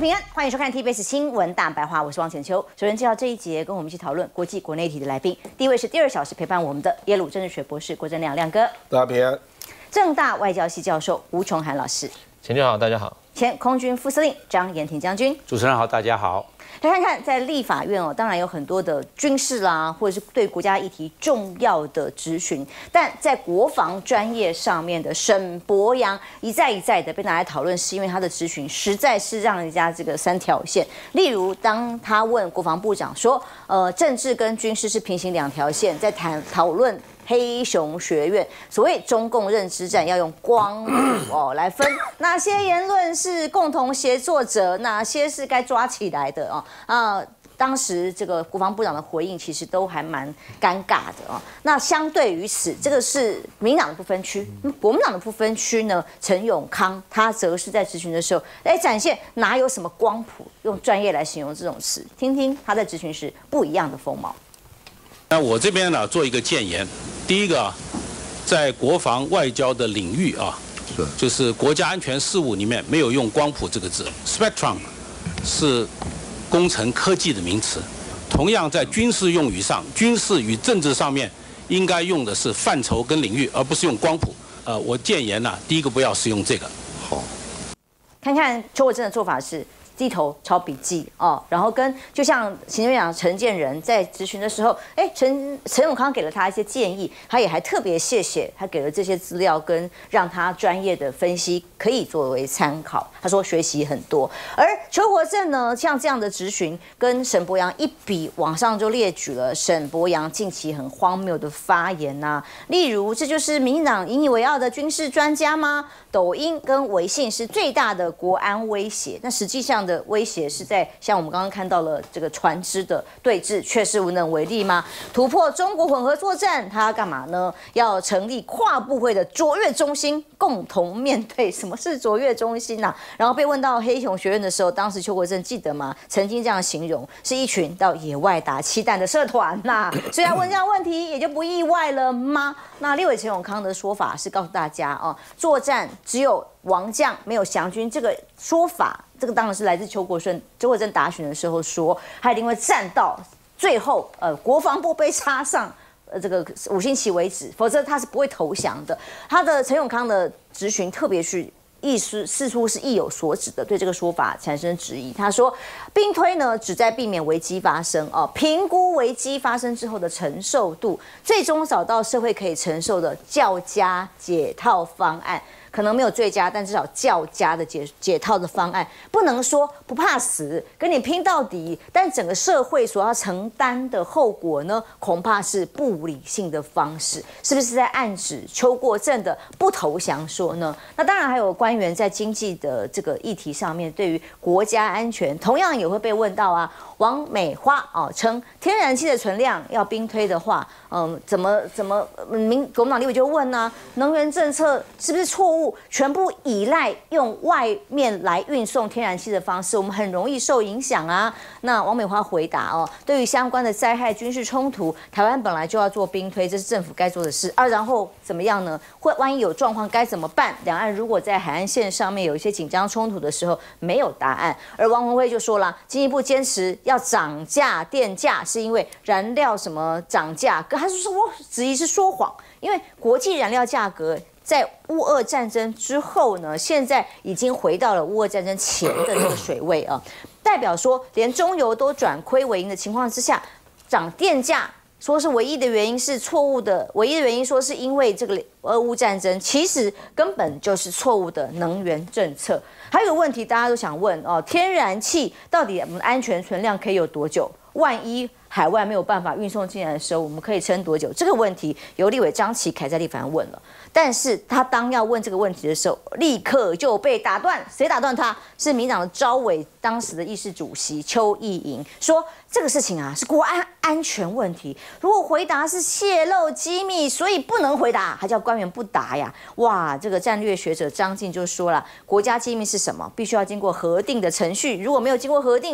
平安，欢迎收看 TBS 新闻大白话，我是王浅秋。首先介绍这一节，跟我们一起讨论国际国内题的来宾，第一位是第2小时陪伴我们的耶鲁政治学博士郭正亮亮哥， 大家平安。 政大外交系教授吴崇涵老师， 浅秋好，大家好。 前空军副司令张延廷将军， 主持人好，大家好。 来看看在立法院当然有很多的军事啦，或者是对国家议题重要的质询，但在国防专业上面的沈伯洋一再的被拿来讨论，是因为他的质询实在是让人家这个3条线。例如，当他问国防部长说，政治跟军事是平行2条线，在讨论黑熊学院所谓中共认知战要用光谱来分哪些言论是共同协作者，哪些是该抓起来的当时这个国防部长的回应其实都还蛮尴尬的那相对于此，这个是民进党的不分区，国民党的不分区呢，陈永康他则是在质询的时候来展现哪有什么光谱，用专业来形容这种词，听听他在质询时不一样的风貌。 那我这边呢做一个建言，第一个在国防外交的领域就是国家安全事务里面没有用光谱这个字 ，spectrum 是工程科技的名词。同样在军事用语上，军事与政治上面应该用的是范畴跟领域，而不是用光谱。我建言呢，第一个不要使用这个。 好， 看看邱国正的做法是低头抄笔记然后就像行政院长陈建仁在质询的时候，陈永康给了他一些建议，他也还特别谢谢他给了这些资料，跟让他专业的分析可以作为参考。他说学习很多，而邱国正呢，像这样的质询跟沈伯洋一比，网上就列举了沈伯洋近期很荒谬的发言例如这就是民进党引以为傲的军事专家吗？抖音跟微信是最大的国安威胁，那实际上的威胁是在像我们刚刚看到了这个船只的对峙，确实无能为力吗？突破中国混合作战，他要干嘛呢？要成立跨部会的卓越中心，共同面对。什么是卓越中心然后被问到黑熊学院的时候，当时邱国正记得吗？曾经这样形容，是一群到野外打气弹的社团所以要问这样问题也就不意外了吗？那立委陈永康的说法是告诉大家作战只有王将没有降军，这个说法，这个当然是来自邱国正答询的时候说，他一定会战到最后，国防部被插上这个5星旗为止，否则他是不会投降的。他的陈永康的质询特别是似乎是意有所指的，对这个说法产生质疑。他说，兵推呢旨在避免危机发生评估危机发生之后的承受度，最终找到社会可以承受的较佳解套方案。可能没有最佳，但至少较佳的解套的方案，不能说不怕死，跟你拼到底，但整个社会所要承担的后果呢，恐怕是不理性的方式，是不是在暗指邱国正的不投降说呢？那当然还有官员在经济的这个议题上面，对于国家安全，同样也会被问到王美花称天然气的存量要兵推的话，怎么国民党立委就问能源政策是不是错误？全部依赖用外面来运送天然气的方式，我们很容易受影响那王美花回答对于相关的灾害、军事冲突，台湾本来就要做兵推，这是政府该做的事然后怎么样呢？万一有状况该怎么办？两岸如果在海岸线上面有一些紧张冲突的时候，没有答案。而王文辉就说了，经济部坚持要涨价电价，是因为燃料什么涨价，可他说我质疑是说谎，因为国际燃料价格在乌俄战争之后呢，现在已经回到了乌俄战争前的那个水位代表说连中油都转亏为盈的情况之下，涨电价说是唯一的原因是错误的，唯一的原因说是因为这个俄乌战争，其实根本就是错误的能源政策。还有个问题大家都想问天然气到底我们的安全存量可以有多久？万一海外没有办法运送进来的时候，我们可以撑多久？这个问题由立委张启凯在立法院问了，但是他当要问这个问题的时候，立刻就被打断。谁打断他？是民党的召委当时的议事主席邱意莹说，这个事情是国安全问题，如果回答是泄露机密，所以不能回答，还叫官员不答呀？哇，这个战略学者张晋就说了，国家机密是什么？必须要经过核定的程序，如果没有经过核定，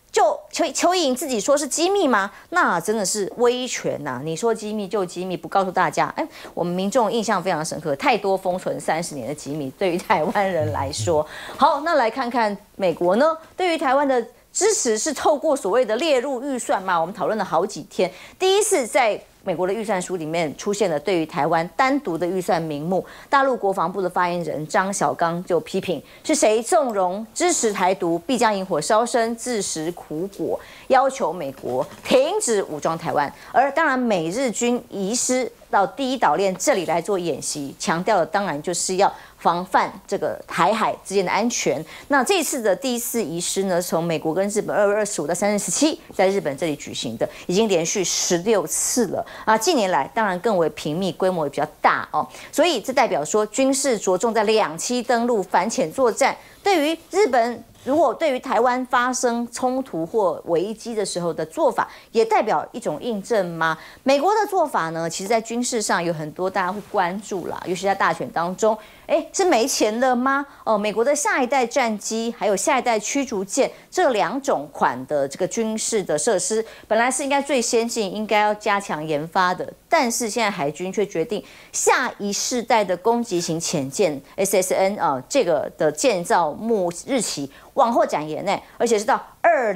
就邱意莹自己说是机密吗？那真的是威权呐！你说机密就机密，不告诉大家，我们民众印象非常深刻，太多封存30年的机密，对于台湾人来说，好，那来看看美国呢？对于台湾的支持是透过所谓的列入预算嘛？我们讨论了好几天，第一次在美国的预算书里面出现了对于台湾单独的预算名目，大陆国防部的发言人张小刚就批评是谁纵容支持台独，必将引火烧身，自食苦果，要求美国停止武装台湾。而当然，美日军移师到第一岛链这里来做演习，强调的当然就是要防范这个台海之间的安全。那这一次的第一次仪式呢，从美国跟日本2月25到3月17在日本这里举行的，已经连续16次了啊！近年来当然更为频密，规模也比较大哦，所以这代表说军事着重在2栖登陆、反潜作战，对于日本。如果对于台湾发生冲突或危机的时候的做法，也代表一种印证吗？美国的做法呢，其实在军事上有很多大家会关注啦，尤其在大选当中，是没钱了吗？美国的下一代战机还有下一代驱逐舰这2种款的这个军事的设施，本来是应该最先进，应该要加强研发的，但是现在海军却决定下一世代的攻击型潜舰 SSN 这个的建造日期往后展延呢，而且是到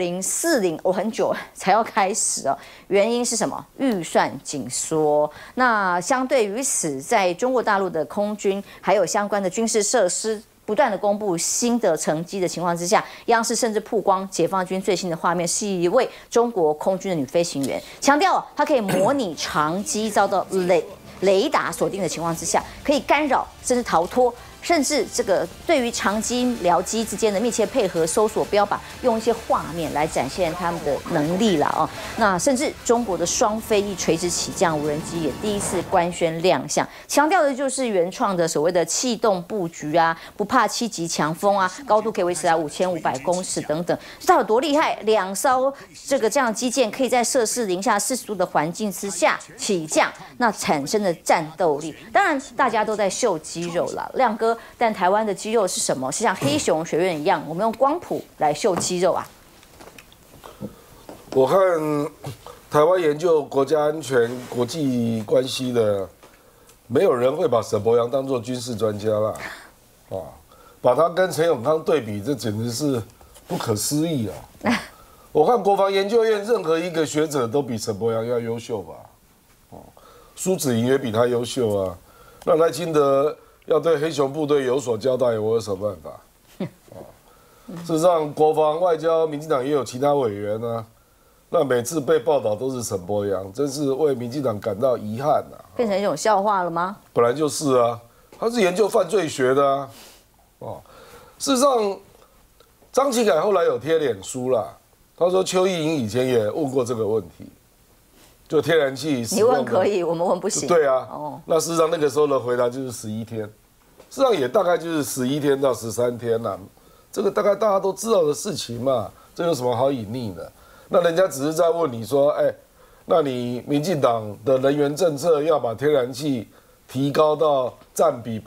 2040，很久才要开始哦。原因是什么？预算紧缩。那相对于此，在中国大陆的空军还有相关的军事设施不断的公布新的成绩的情况之下，央视甚至曝光解放军最新的画面，是一位中国空军的女飞行员，强调她可以模拟长机遭到雷达锁定的情况之下，可以干扰甚至逃脱。甚至这个对于长机、僚机之间的密切配合、搜索标靶，用一些画面来展现他们的能力啦哦。那甚至中国的双飞翼垂直起降无人机也第一次官宣亮相，强调的就是原创的所谓的气动布局啊，不怕7级强风啊，高度可以维持在5500公尺等等。它有多厉害？2艘这样机舰可以在摄氏零下40度的环境之下起降，那产生的战斗力，当然大家都在秀肌肉啦，亮哥。但台湾的肌肉是什么？是像黑熊学院一样，我们用光谱来秀肌肉啊？ 我看台湾研究国家安全、国际关系的，没有人会把沈伯洋当作军事专家啦，把他跟陈永康对比，这简直是不可思议啊！我看国防研究院任何一个学者都比沈伯洋要优秀吧？苏子莹也比他优秀啊。那赖清德要对黑熊部队有所交代，我有什么办法？事实上，国防外交，民进党也有其他委员啊。那每次被报道都是沈伯洋，真是为民进党感到遗憾啊！ 变成一种笑话了吗？ 本来就是啊，他是研究犯罪学的啊。事实上，张启凯后来有贴脸书啦，他说邱意莹以前也问过这个问题，就天然气使用的， 你问可以，我们问不行。 对啊，那事实上那个时候的回答就是11天，事实上也大概就是11天到13天啦，这个大概大家都知道的事情嘛，这有什么好隐匿的？那人家只是在问你说，那你民进党的能源政策要把天然气提高到占比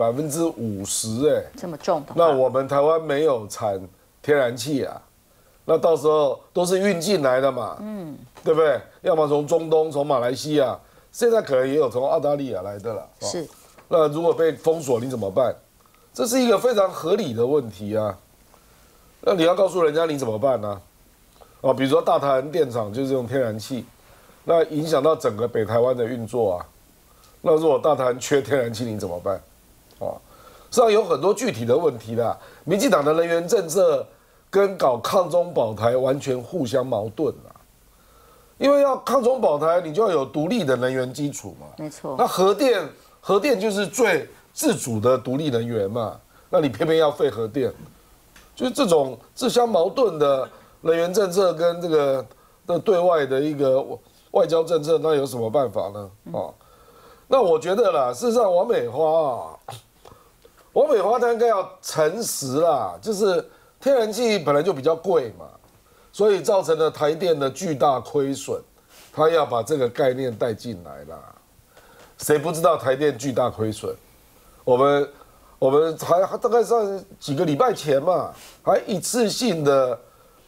50%， 这么重的， 那我们台湾没有产天然气啊，那到时候都是运进来的嘛，对不对？要么从中东、从马来西亚，现在可能也有从澳大利亚来的了。 是， 那如果被封锁，你怎么办？这是一个非常合理的问题啊。那你要告诉人家你怎么办呢？比如说大台湾电厂就是用天然气，那影响到整个北台湾的运作啊。那如果大台湾缺天然气，你怎么办？实际上有很多具体的问题啦。民进党的能源政策跟搞抗中保台完全互相矛盾啦。因为要抗中保台，你就要有独立的能源基础嘛。 没错。 那核电就是最自主的独立能源嘛。那你偏偏要废核电，就是这种自相矛盾的能源政策跟这个的对外的一个外交政策，那有什么办法呢？那我觉得啦，事实上王美花她应该要诚实啦，就是天然气本来就比较贵嘛，所以造成了台电的巨大亏损，她要把这个概念带进来啦。谁不知道台电巨大亏损？我们还大概上几个礼拜前嘛，还一次性的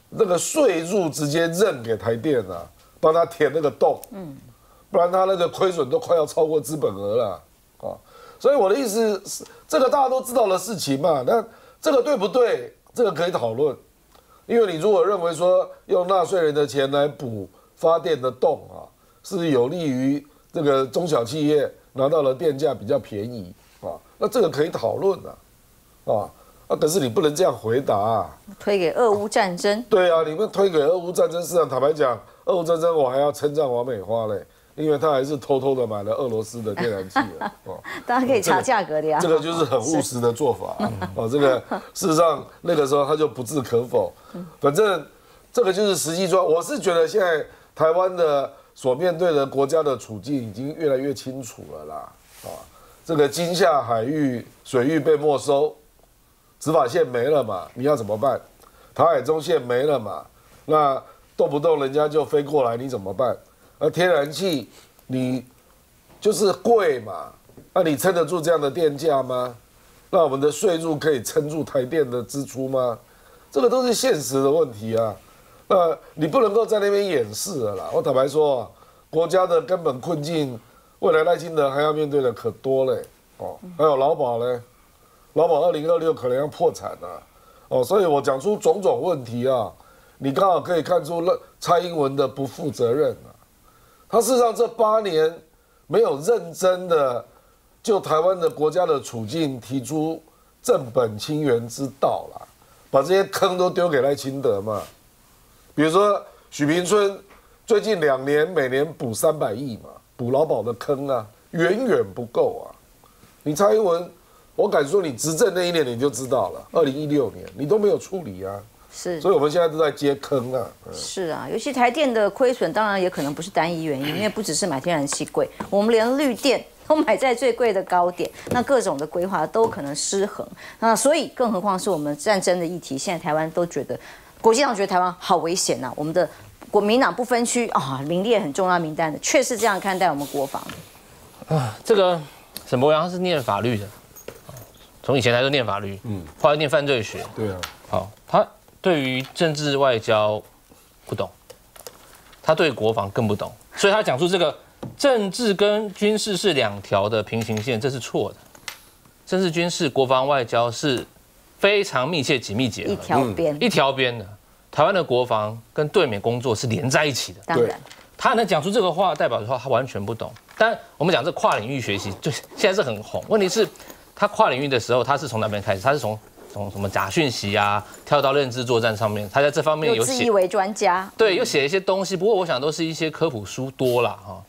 那个税入直接认给台电啊，帮他填那个洞，不然他那个亏损都快要超过资本额了啊。所以我的意思是，这个大家都知道的事情嘛，那这个对不对？这个可以讨论，因为你如果认为说用纳税人的钱来补发电的洞啊，是有利于这个中小企业拿到了电价比较便宜啊，那这个可以讨论啊。可是你不能这样回答啊！ 推给俄乌战争。 对啊，你们推给俄乌战争市场，坦白讲，俄乌战争我还要称赞王美花嘞，因为他还是偷偷的买了俄罗斯的天然气了。 大家可以查价格的呀。 这个就是很务实的做法这个事实上那个时候他就不置可否。反正这个就是实际状况。我是觉得现在台湾的所面对的国家的处境已经越来越清楚了啦。这个金厦海域水域被没收。执法线没了嘛，你要怎么办？台海中线没了嘛，那动不动人家就飞过来，你怎么办？天然气你就是贵嘛，那你撑得住这样的电价吗？那我们的税入可以撑住台电的支出吗？这个都是现实的问题啊。那你不能够在那边掩饰了啦。我坦白说国家的根本困境，未来赖清德还要面对的可多嘞。还有劳保嘞。劳保2026可能要破产了，所以我讲出种种问题啊，你刚好可以看出蔡英文的不负责任啊。他事实上这8年没有认真的就台湾的国家的处境提出正本清源之道啦，把这些坑都丢给赖清德嘛。比如说许平春最近2年每年补300亿嘛，补劳保的坑啊，远远不够啊。你蔡英文。我敢说，你执政那一年你就知道了，2016年你都没有处理啊， 是， 所以我们现在都在接坑啊。 是啊，尤其台电的亏损，当然也可能不是单一原因，因为不只是买天然气贵，我们连绿电都买在最贵的高点，那各种的规划都可能失衡。那所以，更何况是我们战争的议题，现在台湾都觉得，国际上觉得台湾好危险呐、我们的国民党不分区名列很重要名单的，确实这样看待我们国防这个沈伯洋他是念法律的。从以前他就念法律，后来念犯罪学， 对啊， 好，他对于政治外交不懂，他对国防更不懂，所以他讲出这个政治跟军事是2条的平行线，这是错的。政治、军事、国防、外交是非常密切、紧密结合，一条边的。台湾的国防跟对美工作是连在一起的， 当然， 他能讲出这个话，代表说他完全不懂。但我们讲这跨领域学习，就现在是很红，问题是。他跨领域的时候，他是从哪边开始？他是从什么假讯息啊，跳到认知作战上面。他在这方面有写， 自以为专家， 对，有写一些东西。不过我想都是一些科普书多啦哈。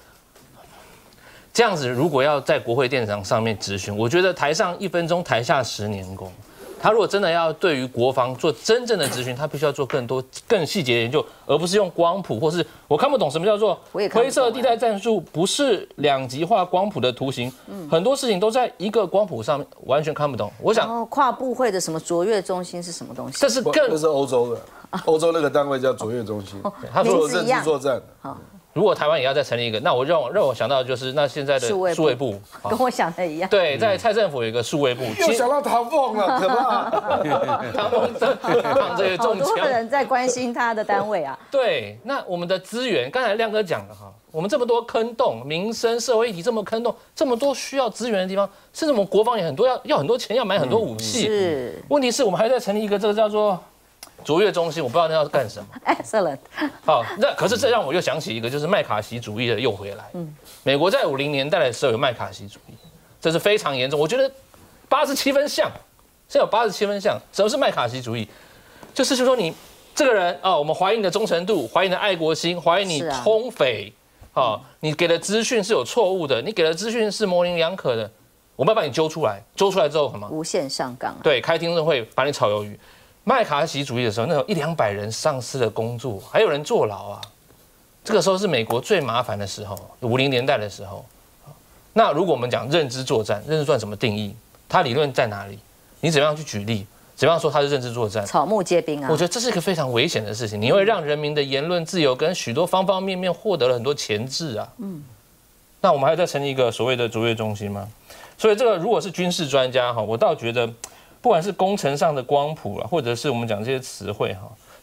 这样子，如果要在国会殿堂上面质询，我觉得台上1分钟，台下10年功。他如果真的要对于国防做真正的质询，他必须要做更细节的研究，而不是用光谱，或是我看不懂什么叫做灰色地带战术，不是2极化光谱的图形，很多事情都在一个光谱上面，完全看不懂。我想， 跨部会的什么卓越中心是什么东西？ 这是欧洲的，欧洲那个单位叫卓越中心，他做认知作战。 如果台湾也要再成立一个，那让我想到的就是那现在的数位部， 跟我想的一样。 对，在蔡政府有一个数位部， 又想到唐凤了，可怕！ 唐凤躺着也中枪。 好多人在关心他的单位啊。 对，那我们的资源，刚才亮哥讲了哈，我们这么多坑洞，民生社会议题这么坑洞，这么多需要资源的地方，甚至我们国防也很多，要很多钱，要买很多武器。 是。 问题是我们还在成立一个这个叫做卓越中心，我不知道那要干什么。 Excellent。 好，那可是这让我又想起一个，就是麦卡锡主义的又回来。美国在50年代的时候有麦卡锡主义，这是非常严重。我觉得87分像，现在有87分像。什么是麦卡锡主义？就是说你这个人我们怀疑你的忠诚度，怀疑你的爱国心，怀疑你通匪，你给的资讯是有错误的，你给的资讯是模棱两可的，我们要把你揪出来。揪出来之后什么？ 无限上纲。 对，开听证会把你炒鱿鱼。麦卡锡主义的时候，那种100-200人丧失了工作，还有人坐牢啊。这个时候是美国最麻烦的时候，50年代的时候。那如果我们讲认知作战，认知作战怎么定义？它理论在哪里？你怎么样去举例？怎么样说它是认知作战？ 草木皆兵啊！ 我觉得这是一个非常危险的事情，你会让人民的言论自由跟许多方方面面获得了很多钳制啊。那我们还要再成立一个所谓的卓越中心吗？所以这个如果是军事专家我倒觉得。不管是工程上的光谱或者是我们讲这些词汇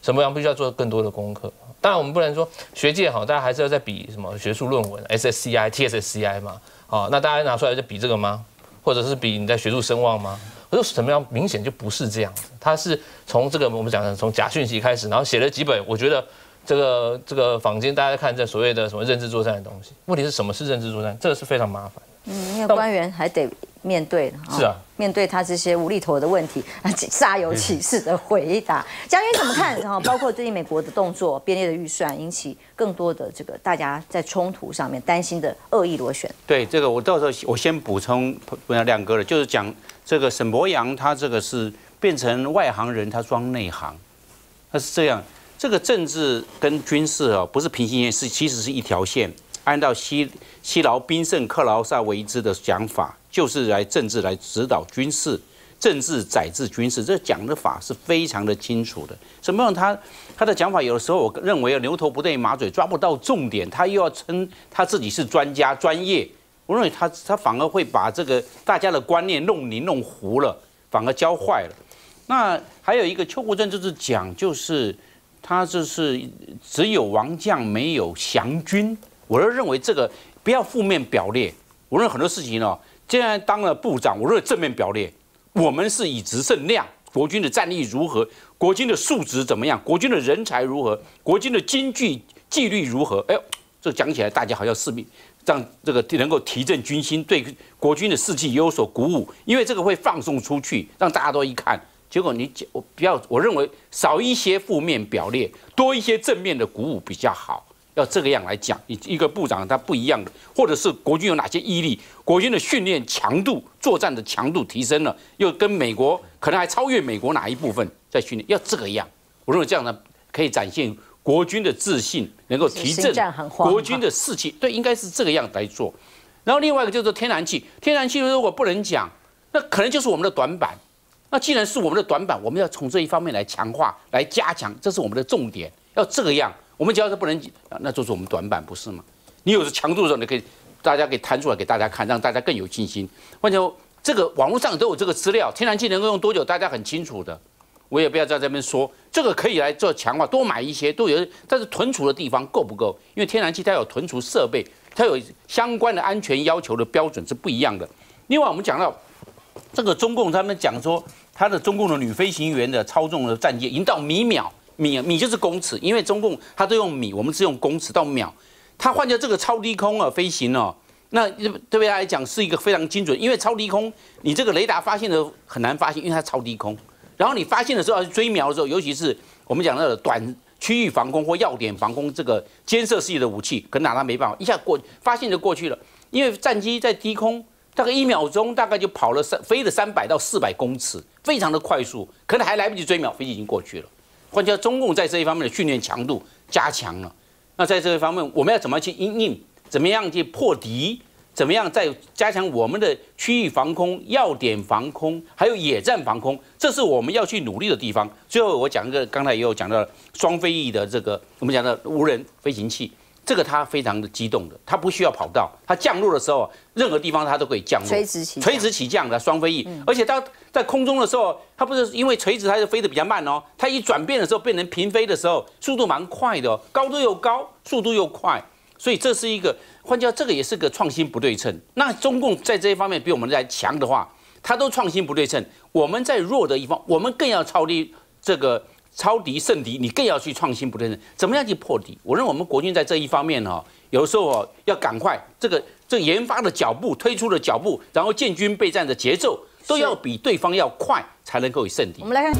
沈伯洋必须要做更多的功课。当然，我们不能说学界大家还是要在比什么学术论文 SSCI、TSSCI 嘛，那大家拿出来就比这个吗？或者是比你在学术声望吗？可是沈伯洋明显就不是这样子，他是从这个我们讲的从假讯息开始，然后写了几本，我觉得这个坊间大家看这所谓的什么认知作战的东西，问题是什么是认知作战？这个是非常麻烦。 因为官员还得面对的， 是啊， 面对他这些无厘头的问题，煞有其事的回答。将军怎么看？包括最近美国的动作、编列的预算，引起更多的这个大家在冲突上面担心的恶意螺旋。 对这个，我到时候我先补充亮哥的，就是讲这个沈伯洋他这个是变成外行人，他装内行，他是这样。这个政治跟军事不是平行线，其实是一条线。按照西劳宾圣克劳萨维兹的讲法，就是政治来指导军事，政治宰制军事，这讲的法是非常的清楚的。沈伯洋他的讲法，有的时候我认为牛头不对马嘴，抓不到重点，他又要称他自己是专家专业，我认为他反而会把这个大家的观念弄凝弄糊了，反而教坏了。那还有一个邱国正就是讲，就是他就是只有王将没有降军。我就认为这个不要负面表列。我认为很多事情现在当了部长，我认为正面表列。我们是以质胜量，国军的战力如何，国军的素质怎么样，国军的人才如何，国军的经济纪律如何。哎呦，这讲起来大家好像是让这个能够提振军心，对国军的士气有所鼓舞。因为这个会放送出去，让大家都一看。结果我认为少一些负面表列，多一些正面的鼓舞比较好。要这个样来讲，一个部长他不一样的，或者是国军有哪些毅力，国军的训练强度、作战的强度提升了，又跟美国可能还超越美国哪一部分在训练，要这个样。我认为这样呢，可以展现国军的自信，能够提振国军的士气。对，应该是这个样来做。然后另外一个就是天然气，天然气如果不能讲，那可能就是我们的短板。那既然是我们的短板，我们要从这一方面来强化、来加强，这是我们的重点。要这个样。我们只要是不能，那就是我们短板，不是吗？你有强度的时候，你可以大家给弹出来给大家看，让大家更有信心。换句话说，这个网络上都有这个资料，天然气能够用多久，大家很清楚的。我也不要在这边说，这个可以来做强化，多买一些都有，但是存储的地方够不够？因为天然气它有存储设备，它有相关的安全要求的标准是不一样的。另外，我们讲到这个中共，他们讲说，他的中共的女飞行员的操纵的战机已经到米就是公尺，因为中共它都用米，我们是用公尺到秒。它换掉这个超低空飞行那对他来讲是一个非常精准，因为超低空你这个雷达发现的很难发现，因为它超低空。然后你发现的时候要追瞄的时候，尤其是我们讲的短区域防空或要点防空这个监射系的武器，可能拿它没办法，一下发现就过去了。因为战机在低空大概1秒钟大概就飞了300到400公尺，非常的快速，可能还来不及追瞄，飞机已经过去了。换句话说，中共在这一方面的训练强度加强了。那在这一方面，我们要怎么去因应？怎么样去破敌？怎么样再加强我们的区域防空、要点防空，还有野战防空？这是我们要去努力的地方。最后我讲一个，刚才也有讲到双飞翼的这个，我们讲的无人飞行器。这个它非常的机动的，它不需要跑道，它降落的时候，任何地方它都可以降落，垂直起降的双飞翼，而且它在空中的时候，它不是因为垂直它就飞得比较慢它一转变的时候变成平飞的时候，速度蛮快的高度又高，速度又快，所以这是一个，换句话说，这个也是个创新不对称。那中共在这一方面比我们来强的话，它都创新不对称，我们在弱的一方，我们更要超敌胜敌，你更要去创新不对称，怎么样去破敌？我认为我们国军在这一方面有时候要赶快，这个研发的脚步、推出的脚步，然后建军备战的节奏，都要比对方要快，才能够有胜敌。 我们来看。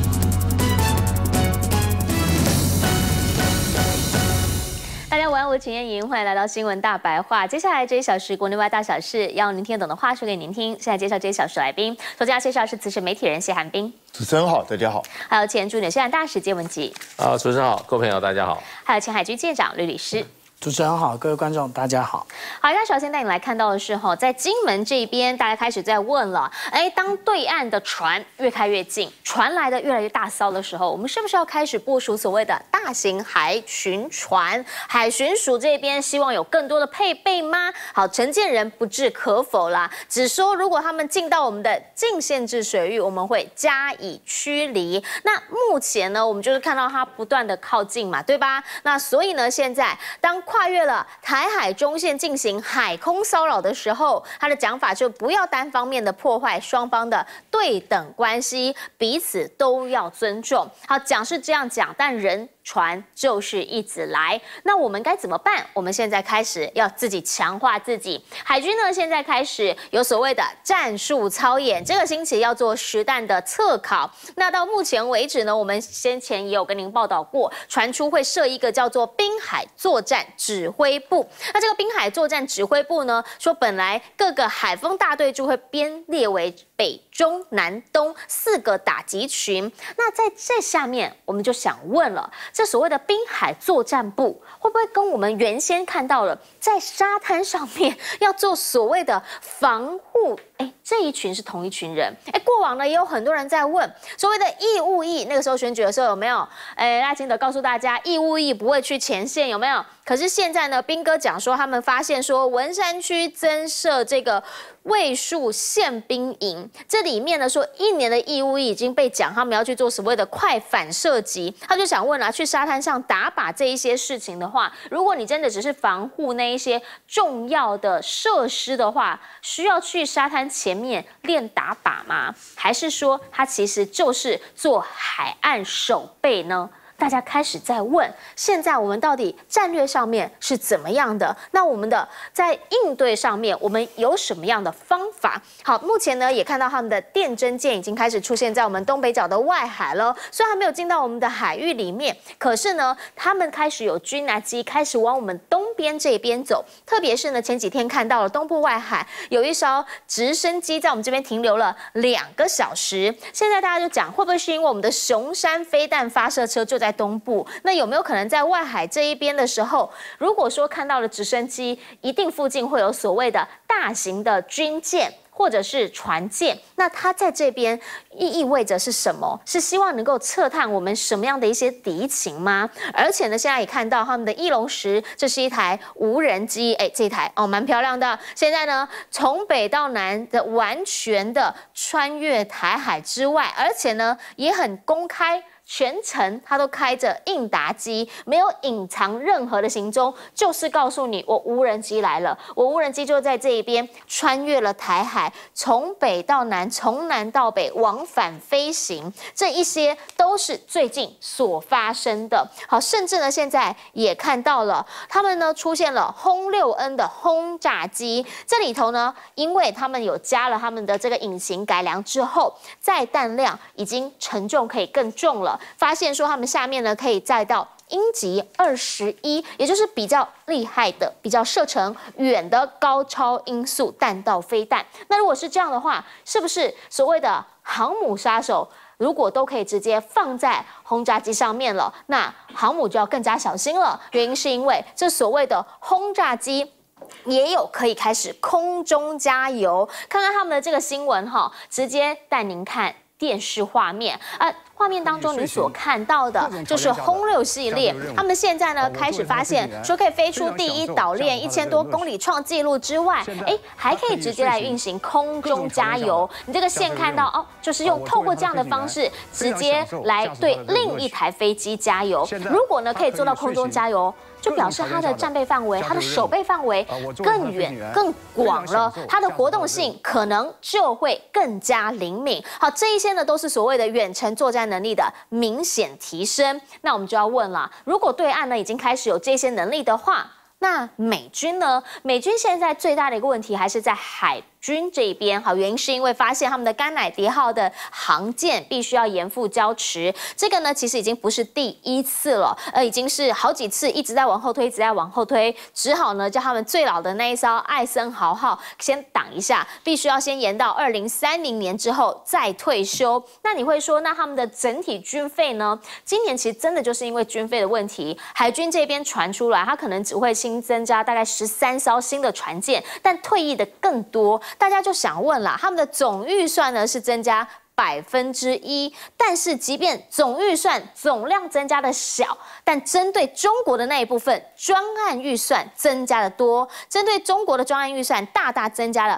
大家午安，我是陈燕莹，欢迎来到新闻大白话。接下来这1小时国内外大小事，要您听得懂的话说给您听。现在介绍这1小时来宾，首先要介绍是资深媒体人谢寒冰。 主持人好，大家好。 还有前驻纽西兰大使谢文吉。 主持人好，各位朋友大家好。 还有前海军舰长吕礼诗。 主持人好，各位观众大家好。 好，那首先带你来看到的是在金门这边，大家开始在问了，当对岸的船越开越近，船来的越来越大艘的时候，我们是不是要开始部署所谓的大型海巡船？海巡署这边希望有更多的配备吗？好，陈建仁不置可否啦，只说如果他们进到我们的禁限制水域，我们会加以驱离。那目前呢，我们就是看到它不断的靠近嘛，对吧？那所以呢，现在当跨越了台海中线进行海空骚扰的时候，他的讲法就不要单方面的破坏双方的对等关系，彼此都要尊重。好，讲是这样讲，但人船就是一直来，那我们该怎么办？我们现在开始要自己强化自己。海军呢，现在开始有所谓的战术操演，这个星期要做实弹的测考。那到目前为止呢，我们先前也有跟您报道过，传出会设一个叫做滨海作战指挥部。那这个滨海作战指挥部呢，说本来各个海锋大队就会编列为北中南东4个打击群。那在这下面，我们就想问了，这所谓的滨海作战部会不会跟我们原先看到了在沙滩上面要做所谓的防护？这一群是同一群人。过往呢也有很多人在问所谓的义务役，那个时候选举的时候有没有？赖清德告诉大家，义务役不会去前线，有没有？可是现在呢，兵哥讲说他们发现说文山区增设这个卫戍宪兵营，这里面呢说1年的义务役已经被讲他们要去做所谓的快反射击。他就想问啊，去沙滩上打靶这一些事情的话，如果你真的只是防护那一些重要的设施的话，需要去沙滩前面练打靶吗？还是说它其实就是做海岸守备呢？大家开始在问，现在我们到底战略上面是怎么样的？那我们的在应对上面，我们有什么样的方法？好，目前呢也看到他们的电侦舰已经开始出现在我们东北角的外海了，虽然还没有进到我们的海域里面，可是呢，他们开始有军机开始往我们东边这边走。特别是呢，前几天看到了东部外海有一艘直升机在我们这边停留了2个小时。现在大家就讲，会不会是因为我们的雄山飞弹发射车就在东部？那有没有可能在外海这一边的时候，如果说看到了直升机，一定附近会有所谓的大型的军舰或者是船舰，那它在这边意味着是什么？是希望能够测探我们什么样的一些敌情吗？而且呢，现在也看到他们的翼龙10，这是一台无人机，这一台蛮漂亮的。现在呢，从北到南的完全的穿越台海之外，而且呢也很公开。全程它都开着应答机，没有隐藏任何的行踪，就是告诉你我无人机来了，我无人机就在这一边穿越了台海，从北到南，从南到北往返飞行，这一些都是最近所发生的。好，甚至呢现在也看到了他们呢出现了轰6N 的轰炸机，这里头呢，因为他们有加了他们的这个引擎改良之后，载弹量已经承重可以更重了。发现说他们下面呢可以载到鹰击21，也就是比较厉害的、比较射程远的高超音速弹道飞弹。那如果是这样的话，是不是所谓的航母杀手，如果都可以直接放在轰炸机上面了，那航母就要更加小心了。原因是因为这所谓的轰炸机也有可以开始空中加油。看看他们的这个新闻直接带您看电视画面画面当中你所看到的就是轰6系列，他们现在呢开始发现说可以飞出第1岛链1000多公里创纪录之外，还可以直接来运行空中加油。你这个线看到就是用透过这样的方式直接来对另一台飞机加油。如果呢可以做到空中加油，就表示它的战备范围、它的守备范围更远、更广了，它的活动性可能就会更加灵敏。好，这一些呢都是所谓的远程作战能力的明显提升。那我们就要问了，如果对岸呢已经开始有这些能力的话，那美军呢？美军现在最大的一个问题还是在海军这一边，好，原因是因为发现他们的甘乃迪号的航舰必须要严复交持，这个呢其实已经不是第1次了，已经是好几次一直在往后推，一直在往后推，只好呢叫他们最老的那一艘艾森豪号先挡一下，必须要先延到2030年之后再退休。那你会说，那他们的整体军费呢？今年其实真的就是因为军费的问题，海军这边传出来，它可能只会新增加大概13艘新的船舰，但退役的更多。大家就想问啦，他们的总预算呢是增加1%，但是即便总预算总量增加的小，但针对中国的那一部分专案预算增加的多，针对中国的专案预算大大增加了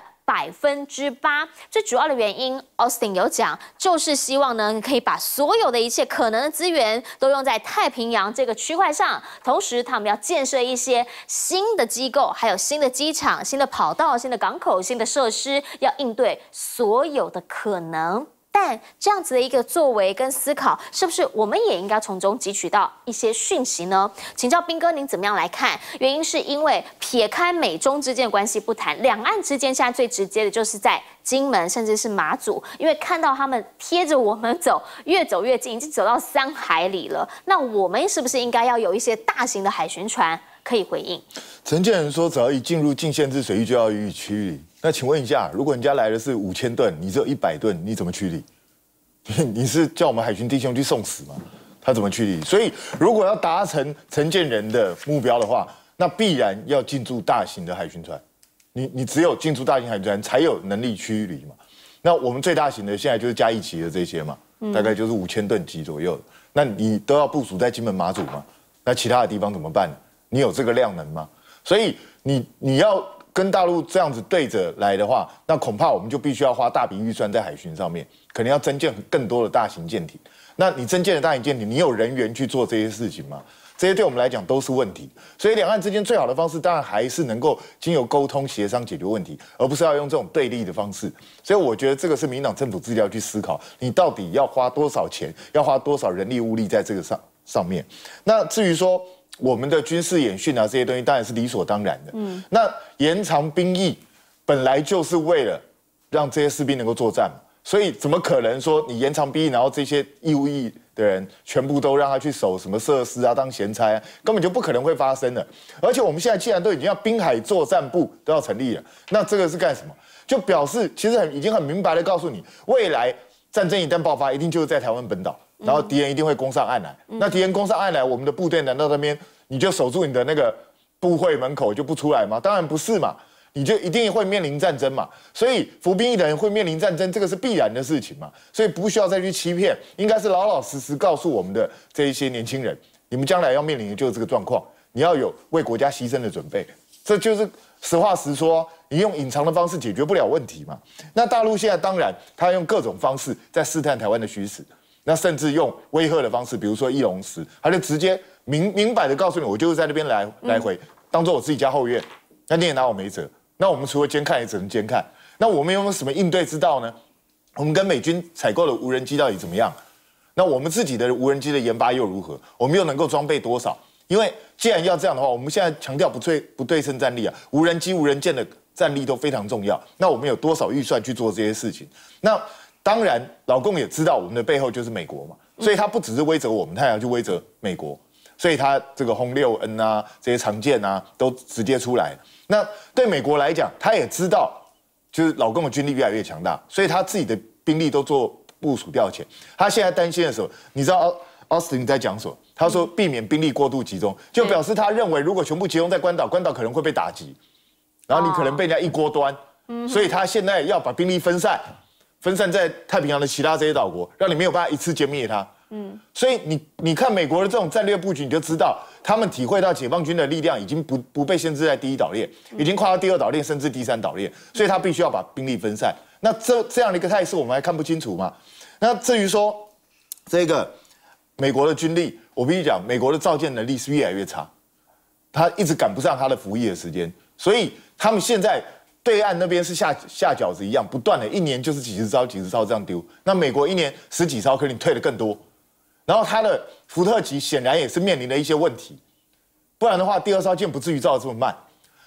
8%。最主要的原因 ，Austin 有讲，就是希望呢可以把所有的一切可能的资源都用在太平洋这个区块上，同时他们要建设一些新的机构，还有新的机场、新的跑道、新的港口、新的设施，要应对所有的可能。但这样子的一个作为跟思考，是不是我们也应该从中汲取到一些讯息呢？请教彬哥，您怎么样来看？原因是因为撇开美中之间的关系不谈，两岸之间现在最直接的就是在金门，甚至是马祖，因为看到他们贴着我们走，越走越近，已经走到3海里了。那我们是不是应该要有一些大型的海巡船可以回应？ 陈建仁说，只要一进入禁限制水域就要予以驱离。那请问一下，如果人家来的是5000吨，你只有100吨，你怎么驱离？你是叫我们海巡弟兄去送死吗？他怎么驱离？所以，如果要达成陈建仁的目标的话，那必然要进驻大型的海巡船。你只有进驻大型海巡船，才有能力驱离嘛。那我们最大型的现在就是嘉义级的这些嘛，大概就是5000吨级左右的。那你都要部署在金门、马祖嘛？那其他的地方怎么办呢？你有这个量能吗？所以你要跟大陆这样子对着来的话，那恐怕我们就必须要花大笔预算在海巡上面，可能要增建更多的大型舰艇。那你增建的大型舰艇，你有人员去做这些事情吗？这些对我们来讲都是问题。所以两岸之间最好的方式，当然还是能够经由沟通协商解决问题，而不是要用这种对立的方式。所以我觉得这个是民党政府自己要去思考，你到底要花多少钱，要花多少人力物力在这个上面。那至于说我们的军事演训啊，这些东西当然是理所当然的。那延长兵役本来就是为了让这些士兵能够作战嘛，所以怎么可能说你延长兵役，然后这些义务役的人全部都让他去守什么设施啊，当闲差啊，根本就不可能会发生的。而且我们现在既然都已经要滨海作战部都要成立了，那这个是干什么？就表示其实已经很明白的告诉你，未来战争一旦爆发，一定就是在台湾本岛。然后敌人一定会攻上岸来，那敌人攻上岸来，我们的部队难道那边你就守住你的那个部会门口就不出来吗？当然不是嘛，你就一定会面临战争嘛。所以服兵役的人会面临战争，这个是必然的事情嘛。所以不需要再去欺骗，应该是老老实实告诉我们的这一些年轻人，你们将来要面临的就是这个状况，你要有为国家牺牲的准备。这就是实话实说，你用隐藏的方式解决不了问题嘛。那大陆现在当然他用各种方式在试探台湾的虚实。那甚至用威吓的方式，比如说翼龙石，他就直接明摆的告诉你，我就是在那边来回，当做我自己家后院，那你也拿我没辙。那我们除了监看，也只能监看。那我们有没有什么应对之道呢？我们跟美军采购的无人机到底怎么样？那我们自己的无人机的研发又如何？我们又能够装备多少？因为既然要这样的话，我们现在强调不对称战力啊，无人机、无人舰的战力都非常重要。那我们有多少预算去做这些事情？那当然，老共也知道我们的背后就是美国嘛，所以他不只是威责我们，他也要去威责美国，所以他这个轰6N 啊，这些常见啊，都直接出来。那对美国来讲，他也知道，就是老共的军力越来越强大，所以他自己的兵力都做部署调遣。他现在担心的时候，你知道Austin 在讲什么？他说避免兵力过度集中，就表示他认为如果全部集中在关岛，关岛可能会被打击，然后你可能被人家一锅端，所以他现在要把兵力分散在太平洋的其他这些岛国，让你没有办法一次歼灭它。所以你看美国的这种战略布局，你就知道他们体会到解放军的力量已经不被限制在第1岛链，已经跨到第2岛链甚至第3岛链，所以他必须要把兵力分散。那这样的一个态势，我们还看不清楚吗？那至于说这个美国的军力，我必须讲，美国的造舰能力是越来越差，他一直赶不上他的服役的时间，所以他们现在。对岸那边是下饺子一样，不断的一年就是几十艘这样丢。那美国一年10几艘，可能退的更多。然后它的福特级显然也是面临了一些问题，不然的话第2艘舰不至于造得这么慢。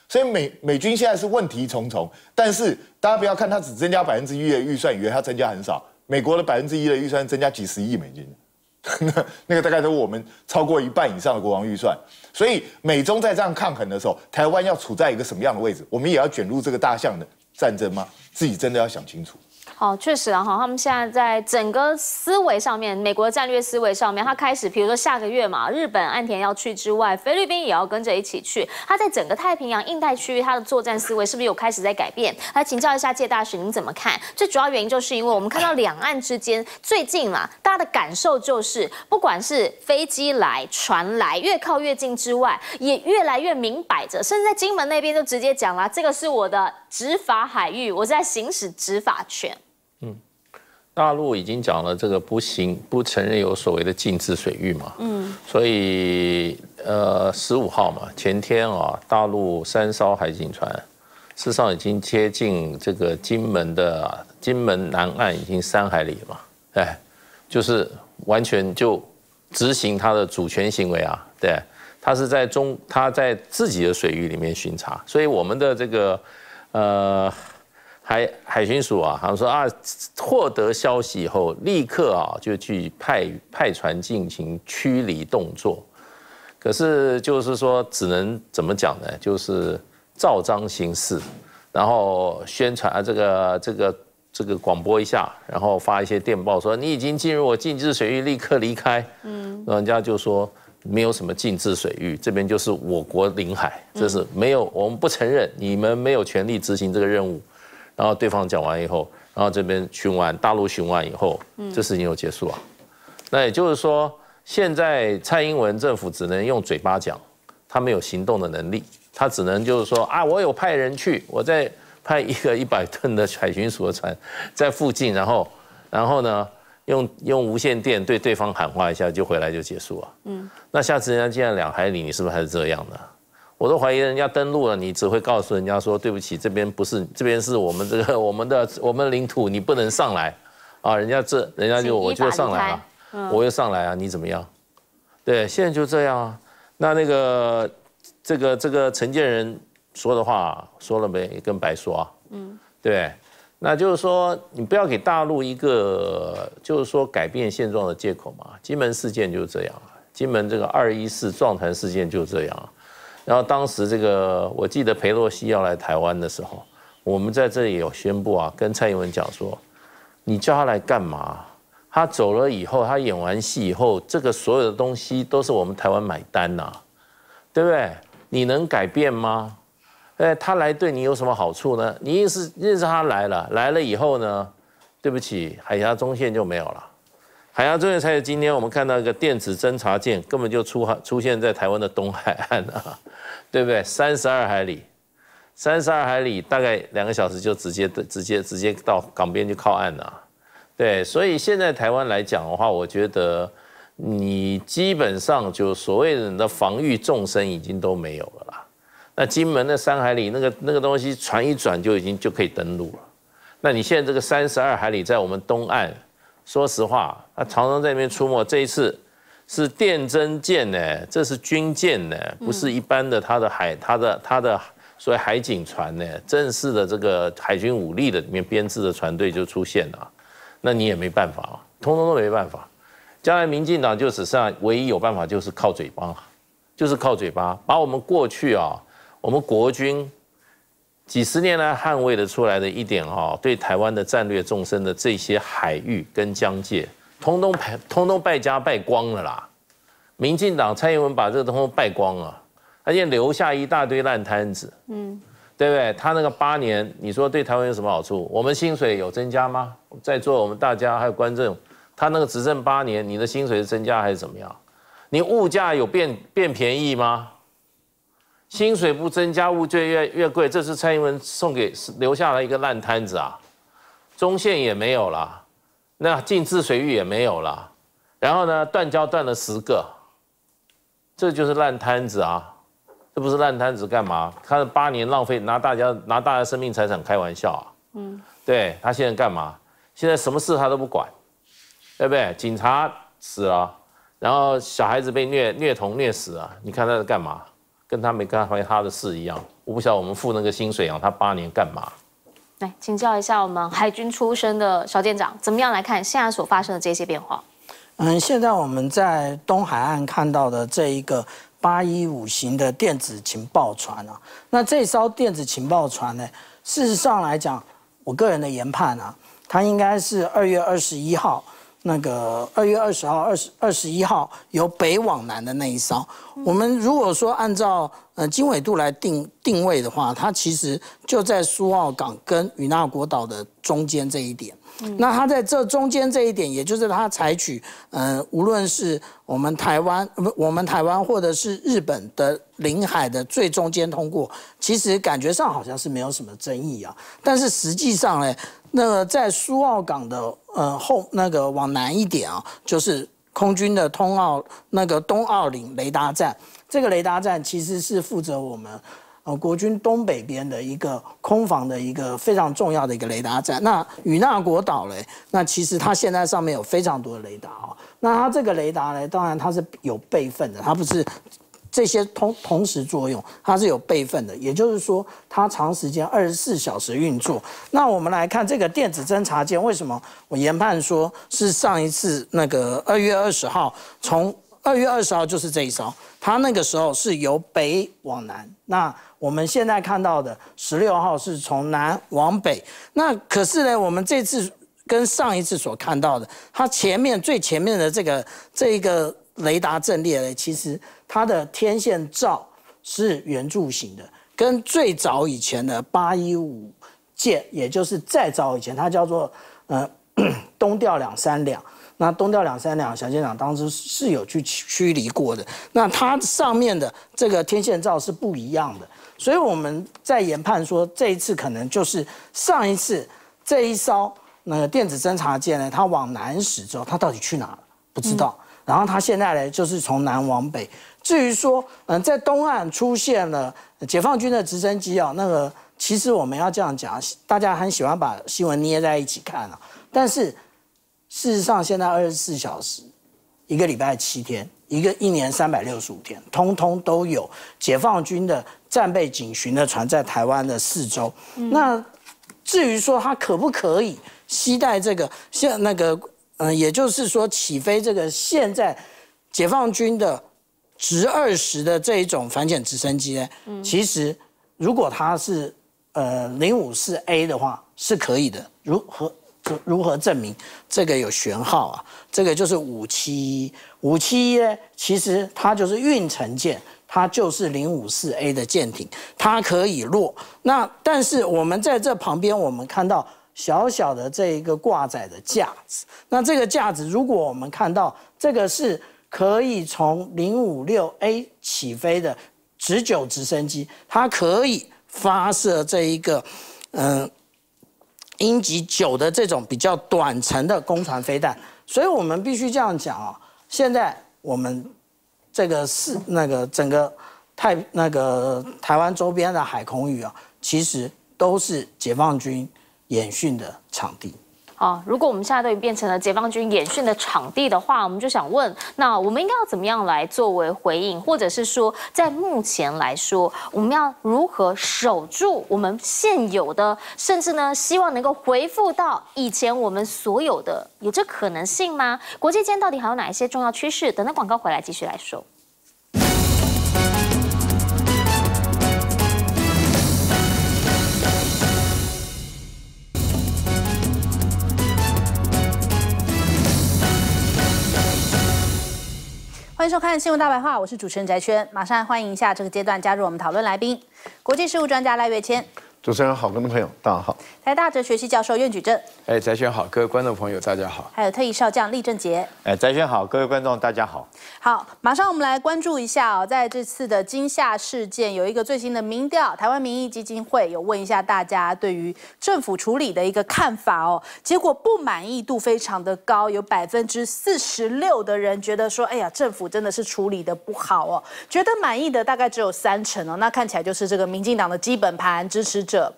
所以美军现在是问题重重，但是大家不要看它只增加1%的预算，以为它增加很少。美国的1%的预算增加几十亿美金，那个大概都是我们超过1半以上的国防预算。所以美中在这样抗衡的时候，台湾要处在一个什么样的位置？我们也要卷入这个大象的战争吗？自己真的要想清楚。 好，确实啊，哈，他们现在在整个思维上面，美国的战略思维上面，他开始，比如说下个月嘛，日本岸田要去之外，菲律宾也要跟着一起去。他在整个太平洋、印太区域，他的作战思维是不是有开始在改变？来请教一下介大使，您怎么看？最主要原因就是因为我们看到两岸之间最近嘛，大家的感受就是，不管是飞机来、船来，越靠越近之外，也越来越明摆着，甚至在金门那边就直接讲了，这个是我的执法海域，我在行使执法权。 大陆已经讲了这个不承认有所谓的禁制水域嘛，所以15号嘛，前天啊，大陆3艘海警船，事实上已经接近这个金门南岸已经3海里嘛，就是完全就执行它的主权行为啊，对，它在自己的水域里面巡查，所以我们的这个海巡署啊，他们说啊，获得消息以后，立刻啊就去派船进行驱离动作。可是就是说，只能怎么讲呢？就是照章行事，然后宣传啊，这个广播一下，然后发一些电报说你已经进入我禁制水域，立刻离开。人家就说没有什么禁制水域，这边就是我国领海，这是没有，我们不承认，你们没有权利执行这个任务。然后对方讲完以后，然后这边大陆询完以后，这事情就结束了。那也就是说，现在蔡英文政府只能用嘴巴讲，他没有行动的能力，他只能就是说啊，我有派人去，我再派一个100吨的海巡署的船在附近，然后呢，用无线电对对方喊话一下，就回来就结束了。那下次人家既然2海里，你是不是还是这样的？我都怀疑人家登陆了，你只会告诉人家说对不起，这边不是，这边是我们领土，你不能上来啊！人家就我就上来了，我又上来啊，你怎么样？对，现在就这样啊。那这个陈建仁说的话说了没？跟白说啊，对，那就是说你不要给大陆一个就是说改变现状的借口嘛。金门事件就是这样啊，金门这个214撞船事件就是这样啊。然后当时我记得裴洛西要来台湾的时候，我们在这里有宣布啊，跟蔡英文讲说，你叫他来干嘛？他走了以后，他演完戏以后，这个所有的东西都是我们台湾买单呐，对不对？你能改变吗？他来对你有什么好处呢？你认识他来了以后呢，对不起，海峡中线就没有了。海峡中线才有今天我们看到一个电子侦察舰，根本就出现在台湾的东海岸啊，对不对？32海里，大概2个小时就直接到港边就靠岸了。对，所以现在台湾来讲的话，我觉得你基本上就所谓的防御纵深已经都没有了啦。那金门的3海里那个东西船一转就可以登陆了。那你现在这个32海里在我们东岸。说实话，他常常在那边出没。这一次是电侦舰呢，这是军舰呢，不是一般的他的所谓海警船呢，正式的这个海军武力的里面编制的船队就出现了，那你也没办法，通通都没办法。将来民进党就只剩下唯一有办法就是靠嘴巴，把我们过去啊，我们国军。几十年来捍卫的出来的一点对台湾的战略纵深的这些海域跟疆界，通通败家败光了啦。民进党蔡英文把这个通通败光了，而且留下一大堆烂摊子，对不对？他那个8年，你说对台湾有什么好处？我们薪水有增加吗？在座我们大家还有观众，他那个执政8年，你的薪水是增加还是怎么样？你物价有变便宜吗？薪水不增加，物价越贵，这是蔡英文留下了一个烂摊子啊！中线也没有了，那禁制水域也没有了，然后呢，断交断了10个，这就是烂摊子啊！这不是烂摊子干嘛？他8年浪费，拿大家生命财产开玩笑啊！对他现在干嘛？现在什么事他都不管，对不对？警察死了，然后小孩子被虐童虐死了，你看他在干嘛？ 跟他没干他的事一样。我不晓得我们付那个薪水啊，他8年干嘛？ 来请教一下我们海军出身的小舰长，怎么样来看现在所发生的这些变化？ 现在我们在东海岸看到的这一个815型的电子情报船啊，那这艘电子情报船呢，事实上来讲，我个人的研判啊，它应该是2月21号。那个2月20号、21号由北往南的那一艘，我们如果说按照经纬度来定位的话，它其实就在苏澳港跟与那国岛的中间这一点。那它在这中间这一点，也就是它采取无论是我们台湾或者是日本的领海的最中间通过，其实感觉上好像是没有什么争议啊。但是实际上呢，那个在苏澳港的往南一点啊，就是空军的东澳领雷达站。这个雷达站其实是负责我们国军东北边的一个空防的一个非常重要的一个雷达站。那与那国岛嘞，那其实它现在上面有非常多的雷达啊。那它这个雷达呢，当然它是有备份的，它不是这些同时作用，它是有备份的，也就是说它长时间24小时运作。那我们来看这个电子侦察舰，为什么我研判说是上一次那个2月20号，从2月20号就是这一艘，它那个时候是由北往南。那我们现在看到的16号是从南往北。那可是呢，我们这次跟上一次所看到的，它最前面的这一个雷达阵列呢，其实它的天线罩是圆柱形的，跟最早以前的815舰，也就是再早以前，它叫做东调2-3两。那东调2-3两，小舰长当时是有去驱离过的。那它上面的这个天线罩是不一样的，所以我们在研判说，这一次可能就是上一次这一艘那个电子侦察舰呢，它往南驶之后，它到底去哪了？不知道。然后它现在呢，就是从南往北。至于说，在东岸出现了解放军的直升机啊，那个其实我们要这样讲，大家很喜欢把新闻捏在一起看啊，但是事实上现在24小时，一个礼拜7天，一年365天，通通都有解放军的战备警巡的船在台湾的四周。那至于说它可不可以携带这个也就是说起飞这个现在解放军的直20的这一种反潜直升机呢，其实如果它是054A 的话是可以的。如何证明这个有舷号啊？这个就是571呢，其实它就是运程舰，它就是054A 的舰艇，它可以落。那但是我们在这旁边，我们看到小小的这一个挂载的架子。那这个架子，如果我们看到这个是可以从056A 起飞的直9直升机，它可以发射这一个鹰击9的这种比较短程的攻船飞弹。所以我们必须这样讲啊，现在我们这个整个台湾周边的海空域啊，其实都是解放军演训的场地。 如果我们现在都已经变成了解放军演训的场地的话，我们就想问，那我们应该要怎么样来作为回应，或者是说，在目前来说，我们要如何守住我们现有的，甚至呢，希望能够恢复到以前我们所有的，有这可能性吗？国际间到底还有哪一些重要趋势？等等广告回来继续来说。 欢迎收看《新闻大白话》，我是主持人翟轩，马上欢迎一下这个阶段加入我们讨论来宾，国际事务专家赖岳谦。 主持人好，观众朋友大家好。 台大哲学系教授苑举正。 翟轩好，各位观众朋友大家好。 还有特役少将厉正杰。 翟轩好，各位观众大家好。 好，马上我们来关注一下在这次的金夏事件有一个最新的民调，台湾民意基金会有问一下大家对于政府处理的一个看法哦，结果不满意度非常的高，有46%的人觉得说，哎呀，政府真的是处理的不好哦，觉得满意的大概只有30%哦，那看起来就是这个民进党的基本盘支持者。 者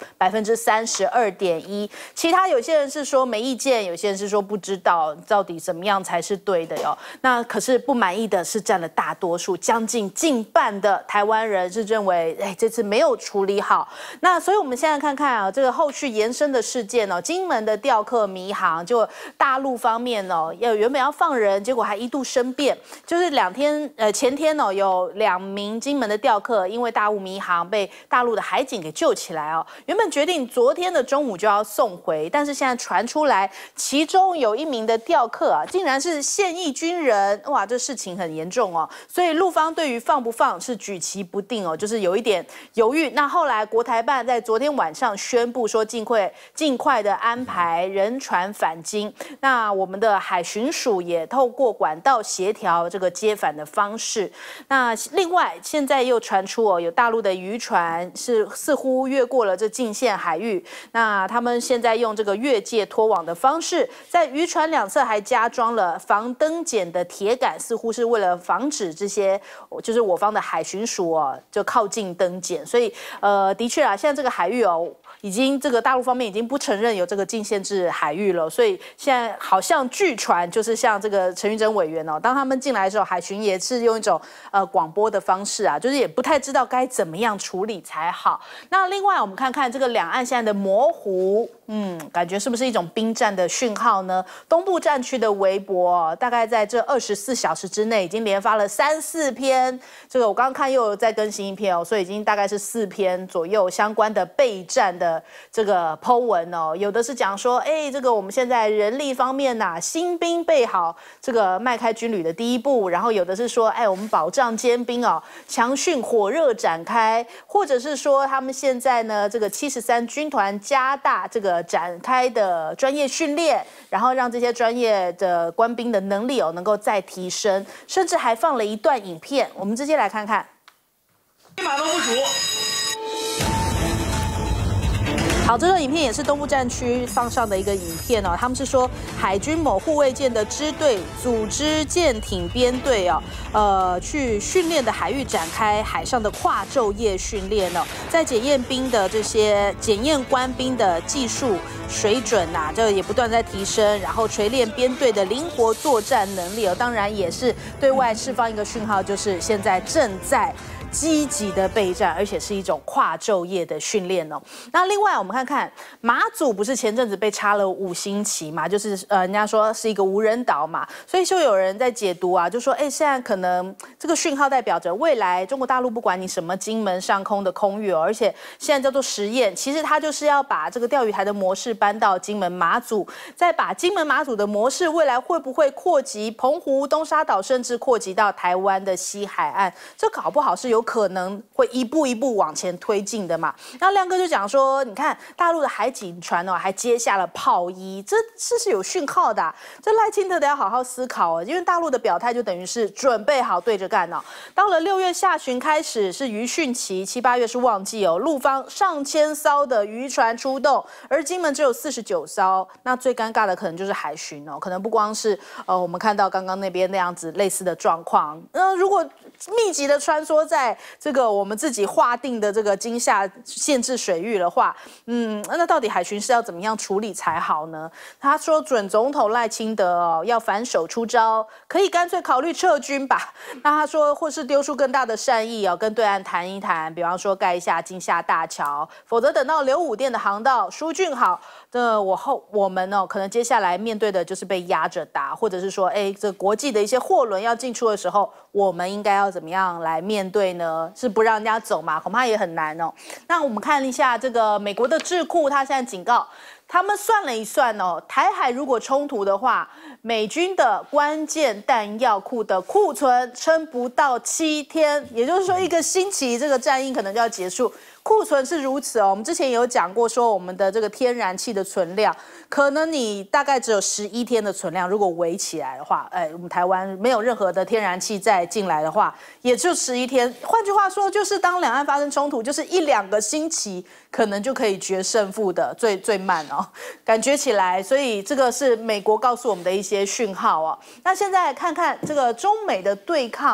32.1%，其他有些人是说没意见，有些人是说不知道到底怎么样才是对的哟。那可是不满意的是占了大多数，将近近半的台湾人是认为，这次没有处理好。那所以我们现在看看啊，这个后续延伸的事件哦，金门的钓客迷航，就大陆方面哦，原本要放人，结果还一度生变，就是前天哦，有2名金门的钓客因为大雾迷航被大陆的海警给救起来哦，原本决定昨天的中午就要送回，但是现在传出来，其中有1名的钓客啊，竟然是现役军人，哇，这事情很严重哦，所以陆方对于放不放是举棋不定哦，就是有一点犹豫。那后来国台办在昨天晚上宣布说，尽快的安排人船返京。那我们的海巡署也透过管道协调这个接返的方式。那另外现在又传出哦，有大陆的渔船似乎越过了这禁限海域。那他们现在用这个越界拖网的方式，在渔船两侧还加装了防登检的铁杆，似乎是为了防止这些就是我方的海巡署哦就靠近登检。所以的确啊，现在这个海域哦，已经这个大陆方面已经不承认有这个禁限制海域了，所以现在好像据传就是像这个陈玉珍委员哦，当他们进来的时候，海巡也是用一种广播的方式啊，就是也不太知道该怎么样处理才好。那另外我们看看这个两岸现在的模糊，感觉是不是一种兵战的讯号呢？东部战区的微博大概在这24小时之内已经连发了3、4篇，这个我刚刚看又有在更新一篇哦，所以已经大概是4篇左右相关的备战的这个 po 文哦，有的是讲说，这个我们现在人力方面呐，新兵备好，这个迈开军旅的第一步，然后有的是说，我们保障尖兵哦，强训火热展开，或者是说他们现在呢，这个73军团加大这个展开的专业训练，然后让这些专业的官兵的能力哦能够再提升，甚至还放了一段影片，我们直接来看看。 一马都不数。 好，这段影片也是东部战区放上的一个影片哦。他们是说海军某护卫舰的支队组织舰艇编队哦，去训练的海域展开海上的跨昼夜训练哦，在检验兵的这些检验官兵的技术水准呐，这也不断在提升，然后锤炼编队的灵活作战能力哦。当然也是对外释放一个讯号，就是现在正在积极的备战，而且是一种跨昼夜的训练哦。那另外我们看看马祖，不是前阵子被插了5星旗嘛，就是人家说是一个无人岛嘛，所以就有人在解读啊，就说现在可能这个讯号代表着未来中国大陆不管你什么金门上空的空域哦，而且现在叫做实验，其实它就是要把这个钓鱼台的模式搬到金门马祖，再把金门马祖的模式未来会不会扩及澎湖、东沙岛，甚至扩及到台湾的西海岸，这搞不好是有可能会一步一步往前推进的嘛。那亮哥就讲说，你看大陆的海警船哦，还接下了炮衣，这是有讯号的这赖清德得要好好思考哦，因为大陆的表态就等于是准备好对着干哦。到了6月下旬开始是渔汛期，7、8月是旺季哦，陆方上千艘的渔船出动，而金门只有49艘。那最尴尬的可能就是海巡哦，可能不光是我们看到刚刚那边那样子类似的状况，如果密集的穿梭在这个我们自己划定的这个金厦限制水域的话，那到底海巡是要怎么样处理才好呢？他说准总统赖清德要反手出招，可以干脆考虑撤军吧。那他说或是丢出更大的善意跟对岸谈一谈，比方说盖一下金厦大桥，否则等到刘武店的航道疏浚好，我们可能接下来面对的就是被压着打，或者是说这国际的一些货轮要进出的时候，我们应该要怎么样来面对呢？是不让人家走嘛？恐怕也很难哦。那我们看一下这个美国的智库，他现在警告，他们算了一算哦，台海如果冲突的话，美军的关键弹药库的库存撑不到7天，也就是说1个星期这个战役可能就要结束。库存是如此哦，我们之前也有讲过，说我们的这个天然气的存量，可能你大概只有11天的存量，如果围起来的话，我们台湾没有任何的天然气再进来的话，也就11天。换句话说，就是当两岸发生冲突，就是1、2个星期可能就可以决胜负的，最慢哦，感觉起来。所以这个是美国告诉我们的一些讯号哦。那现在看看这个中美的对抗。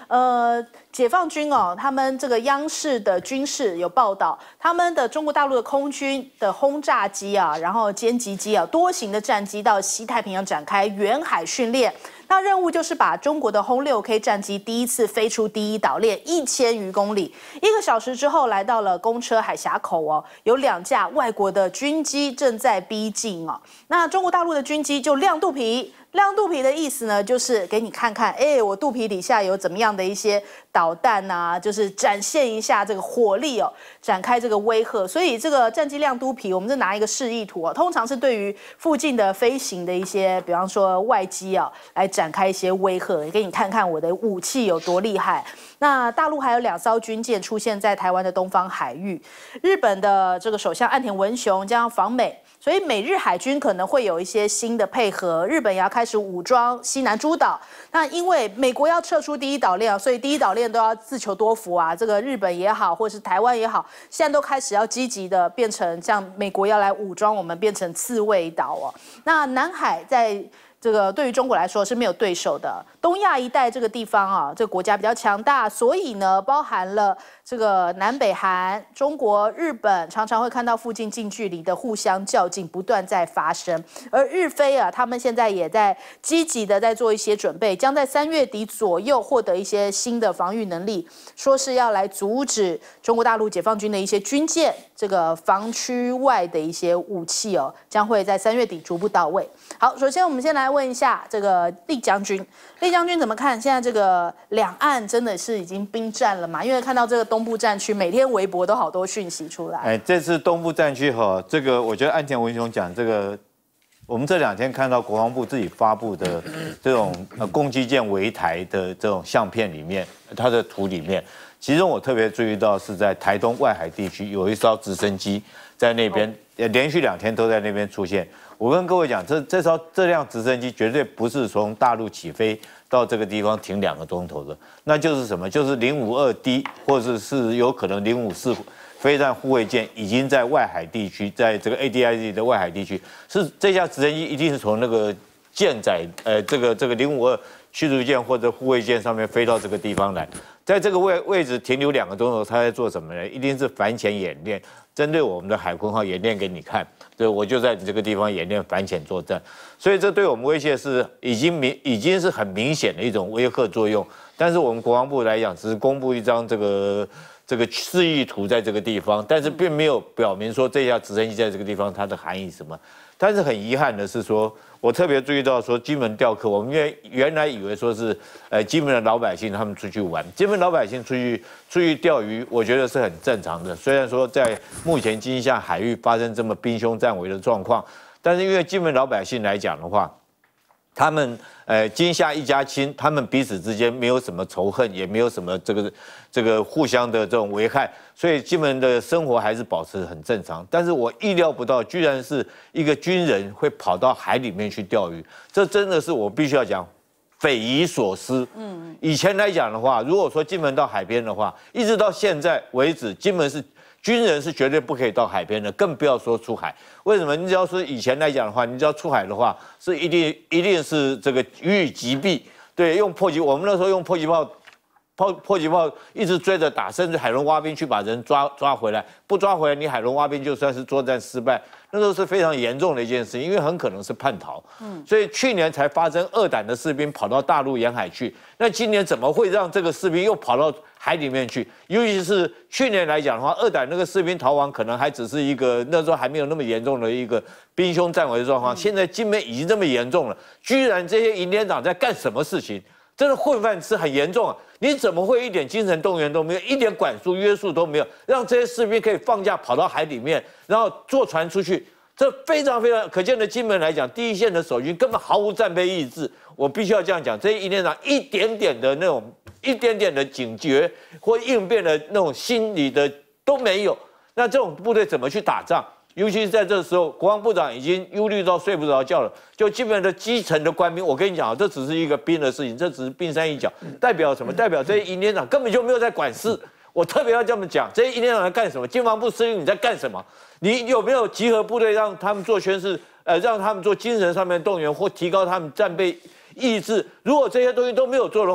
解放军哦，他们这个央视的军事有报道，他们的中国大陆的空军的轰炸机啊，然后歼击机啊，多型的战机到西太平洋展开远海训练。那任务就是把中国的轰6K 战机第一次飞出第一岛链1000余公里，1个小时之后来到了公车海峡口哦，有2架外国的军机正在逼近哦。那中国大陆的军机就亮肚皮。亮肚皮的意思呢，就是给你看看，我肚皮底下有怎么样的一些导弹啊，就是展现一下这个火力哦，展开这个威吓。所以这个战机亮肚皮，我们是拿一个示意图哦，通常是对于附近的飞行的一些，比方说外机啊，来展开一些威吓，给你看看我的武器有多厉害。那大陆还有2艘军舰出现在台湾的东方海域，日本的这个首相岸田文雄将访美。所以美日海军可能会有一些新的配合，日本也要开始武装西南诸岛。那因为美国要撤出第一岛链，所以第一岛链都要自求多福啊。这个日本也好，或是台湾也好，现在都开始要积极的变成像美国要来武装我们，变成刺猬岛哦。那南海在这个对于中国来说是没有对手的。东亚一带这个地方啊，这个国家比较强大，所以呢，包含了这个南北韩、中国、日本，常常会看到附近近距离的互相较劲不断在发生。而日菲啊，他们现在也在积极的在做一些准备，将在3月底左右获得一些新的防御能力，说是要来阻止中国大陆解放军的一些军舰这个防区外的一些武器哦，将会在3月底逐步到位。好，首先我们先来问一下这个厉将军，厉将军怎么看现在这个两岸真的是已经兵战了嘛？因为看到这个东部战区每天微博都好多讯息出来。 这次东部战区这个我觉得岸田文雄讲这个，我们这2天看到国防部自己发布的这种攻击舰围台的这种相片里面，它的图里面，其中我特别注意到是在台东外海地区有一艘直升机在那边，连续2天都在那边出现。我跟各位讲，这辆直升机绝对不是从大陆起飞到这个地方停2个钟头的，那就是什么？就是 052D 或者是有可能054飞弹护卫舰已经在外海地区，在这个 ADIZ 的外海地区，是这架直升机一定是从那个舰载这个052驱逐舰或者护卫舰上面飞到这个地方来，在这个位置停留2个钟头，他在做什么呢？一定是反潜演练，针对我们的海鲲号演练给你看。对，我就在你这个地方演练反潜作战，所以这对我们威胁是已经是很明显的一种威吓作用。但是我们国防部来讲，只是公布一张这个示意图在这个地方，但是并没有表明说这架直升机在这个地方它的含义什么。但是很遗憾的是说，我特别注意到说金门钓客，我们原来以为说是金门的老百姓他们出去玩，金门老百姓出去钓鱼，我觉得是很正常的。虽然说在目前金厦海域发生这么兵凶战危的状况，但是因为金门老百姓来讲的话，他们金厦一家亲，他们彼此之间没有什么仇恨，也没有什么这个互相的这种危害，所以金门的生活还是保持很正常。但是我意料不到，居然是一个军人会跑到海里面去钓鱼，这真的是我必须要讲匪夷所思。以前来讲的话，如果说金门到海边的话，一直到现在为止，金门是军人是绝对不可以到海边的，更不要说出海。为什么？你只要是以前来讲的话，你只要出海的话，是一定是这个予以击毙。对，用迫击，我们那时候用迫击炮一直追着打，甚至海龙蛙兵去把人抓回来，不抓回来，你海龙蛙兵就算是作战失败，那都是非常严重的一件事情，因为很可能是叛逃。所以去年才发生2胆的士兵跑到大陆沿海去，那今年怎么会让这个士兵又跑到海里面去？尤其是去年来讲的话，2胆那个士兵逃亡可能还只是一个那时候还没有那么严重的一个兵凶战危的状况，现在金门已经这么严重了，居然这些营连长在干什么事情？真的混饭吃很严重啊！你怎么会一点精神动员都没有，一点管束约束都没有，让这些士兵可以放假跑到海里面，然后坐船出去？这非常非常可见的，金门来讲，第一线的守军根本毫无战备意志。我必须要这样讲，这些营连长一点点的警觉或应变的那种心理的都没有。那这种部队怎么去打仗？尤其是在这时候，国防部长已经忧虑到睡不着觉了。就基本的基层的官兵，我跟你讲，这只是一个兵的事情，这只是冰山一角。代表什么？代表这些营连长根本就没有在管事。我特别要这么讲，这些营连长在干什么？经防部司令你在干什么？你有没有集合部队让他们做宣誓？让他们做精神上面动员或提高他们战备意志？如果这些东西都没有做的话，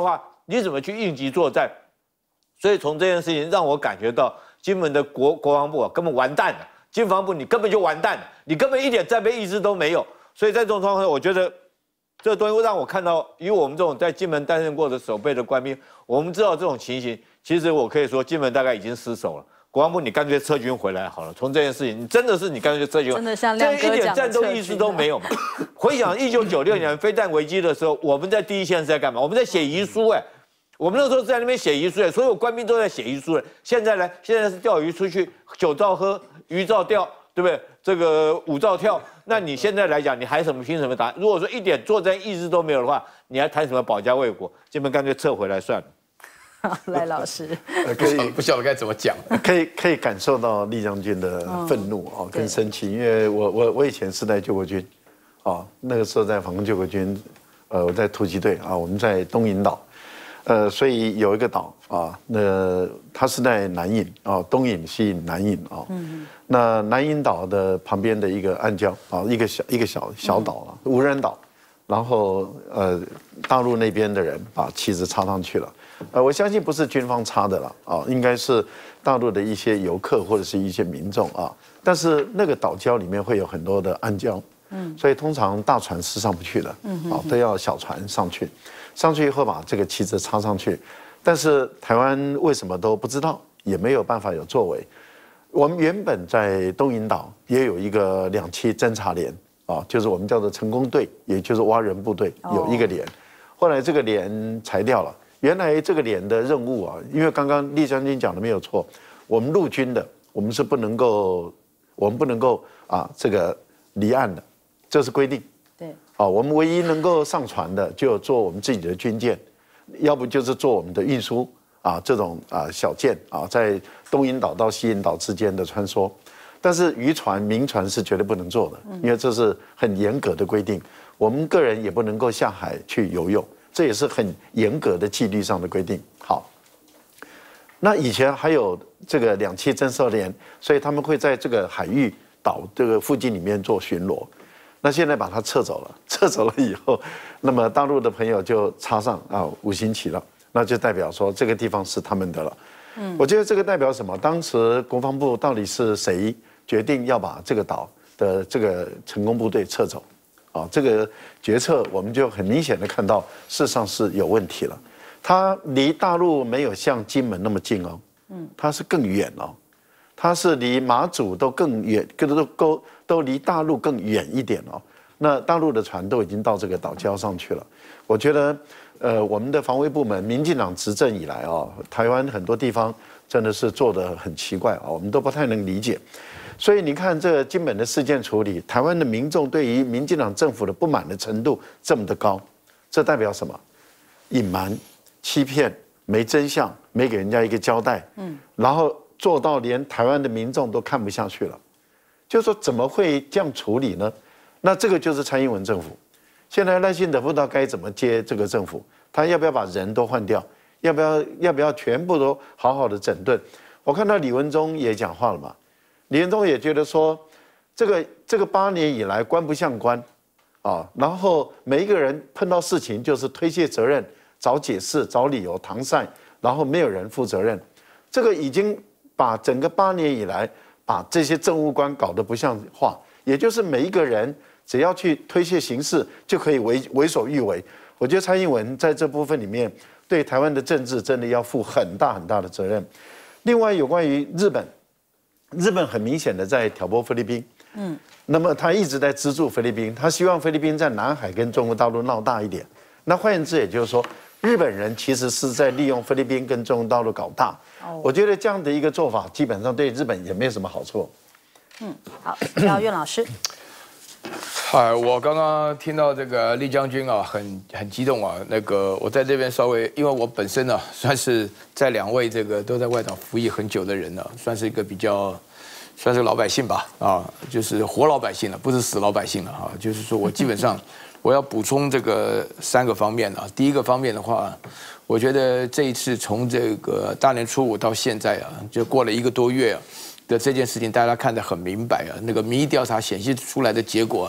你怎么去应急作战？所以从这件事情让我感觉到，金门的国防部根本完蛋了，军防部你根本就完蛋了，你根本一点战备意识都没有。所以在这种状况下，我觉得这个东西会让我看到，以我们这种在金门担任过的守备的官兵，我们知道这种情形，其实我可以说金门大概已经失守了。国防部，你干脆撤军回来好了。从这件事情，你真的是你干脆撤军， 真的像亮哥这一点战斗意识都没有嘛？回想1996年飞弹危机的时候，我们在第一线是在干嘛？我们在写遗书我们那时候在那边写遗书所有官兵都在写遗书现在呢？现在是钓鱼出去，酒照喝，鱼照钓，对不对？这个舞照跳。那你现在来讲，你还凭什么打？如果说一点作战意识都没有的话，你还谈什么保家卫国？基本干脆撤回来算了。 好，来老师， 不晓得该怎么讲，可以感受到厉将军的愤怒跟生气，因为我以前是在救国军，那个时候在反攻救国军，我在突击队我们在东引岛，所以有一个岛那它是在南引东引、西引、南引那南引岛的旁边的一个暗礁一个小岛无人岛，然后大陆那边的人把旗子插上去了。我相信不是军方插的了应该是大陆的一些游客或者是一些民众但是那个岛礁里面会有很多的暗礁，所以通常大船是上不去的，都要小船上去，上去以后把这个旗子插上去。但是台湾为什么都不知道，也没有办法有作为。我们原本在东引岛也有一个2栖侦察连就是我们叫做成功队，也就是蛙人部队有一个连，后来这个连裁掉了。原来这个连的任务因为刚刚厉将军讲的没有错，我们陆军的我们不能够这个离岸的，这是规定。 对。 我们唯一能够上船的就坐我们自己的军舰，要不就是坐我们的运输这种小舰在东引岛到西引岛之间的穿梭。但是渔船、民船是绝对不能坐的，因为这是很严格的规定。我们个人也不能够下海去游泳。这也是很严格的纪律上的规定。好，那以前还有这个2栖侦察连，所以他们会在这个海域岛这个附近里面做巡逻。那现在把它撤走了，撤走了以后，那么大陆的朋友就插上5星旗了，那就代表说这个地方是他们的了。我觉得这个代表什么？当时国防部到底是谁决定要把这个岛的这个成功部队撤走？这个决策我们就很明显的看到，事实上是有问题了。它离大陆没有像金门那么近它是更远它是离马祖都更远，都离大陆更远一点那大陆的船都已经到这个岛礁上去了。我觉得，我们的防卫部门，民进党执政以来台湾很多地方真的是做得很奇怪我们都不太能理解。所以你看，这个金门的事件处理，台湾的民众对于民进党政府的不满的程度这么的高，这代表什么？隐瞒、欺骗、没真相，没给人家一个交代，然后做到连台湾的民众都看不下去了，就是说怎么会这样处理呢？那这个就是蔡英文政府。现在赖清德不知道该怎么接这个政府，他要不要把人都换掉？要不要全部都好好的整顿？我看到李文忠也讲话了嘛。李文忠也觉得说，这个8年以来官不像官，然后每一个人碰到事情就是推卸责任、找解释、找理由搪塞，然后没有人负责任。这个已经把整个8年以来把这些政务官搞得不像话，也就是每一个人只要去推卸刑事就可以为所欲为。我觉得蔡英文在这部分里面对台湾的政治真的要负很大很大的责任。另外有关于日本很明显的在挑拨菲律宾，那么他一直在资助菲律宾，他希望菲律宾在南海跟中国大陆闹大一点。那换言之，也就是说，日本人其实是在利用菲律宾跟中国大陆搞大。我觉得这样的一个做法，基本上对日本也没有什么好处。 好，姚岳老师。 我刚刚听到这个厉将军很激动那个我在这边稍微，因为我本身算是在2位这个都在外岛服役很久的人算是一个比较算是老百姓吧就是活老百姓了，不是死老百姓了就是说我基本上我要补充这个3个方面第一个方面的话，我觉得这一次从这个大年初5到现在就过了1个多月的这件事情，大家看得很明白那个民意调查显示出来的结果，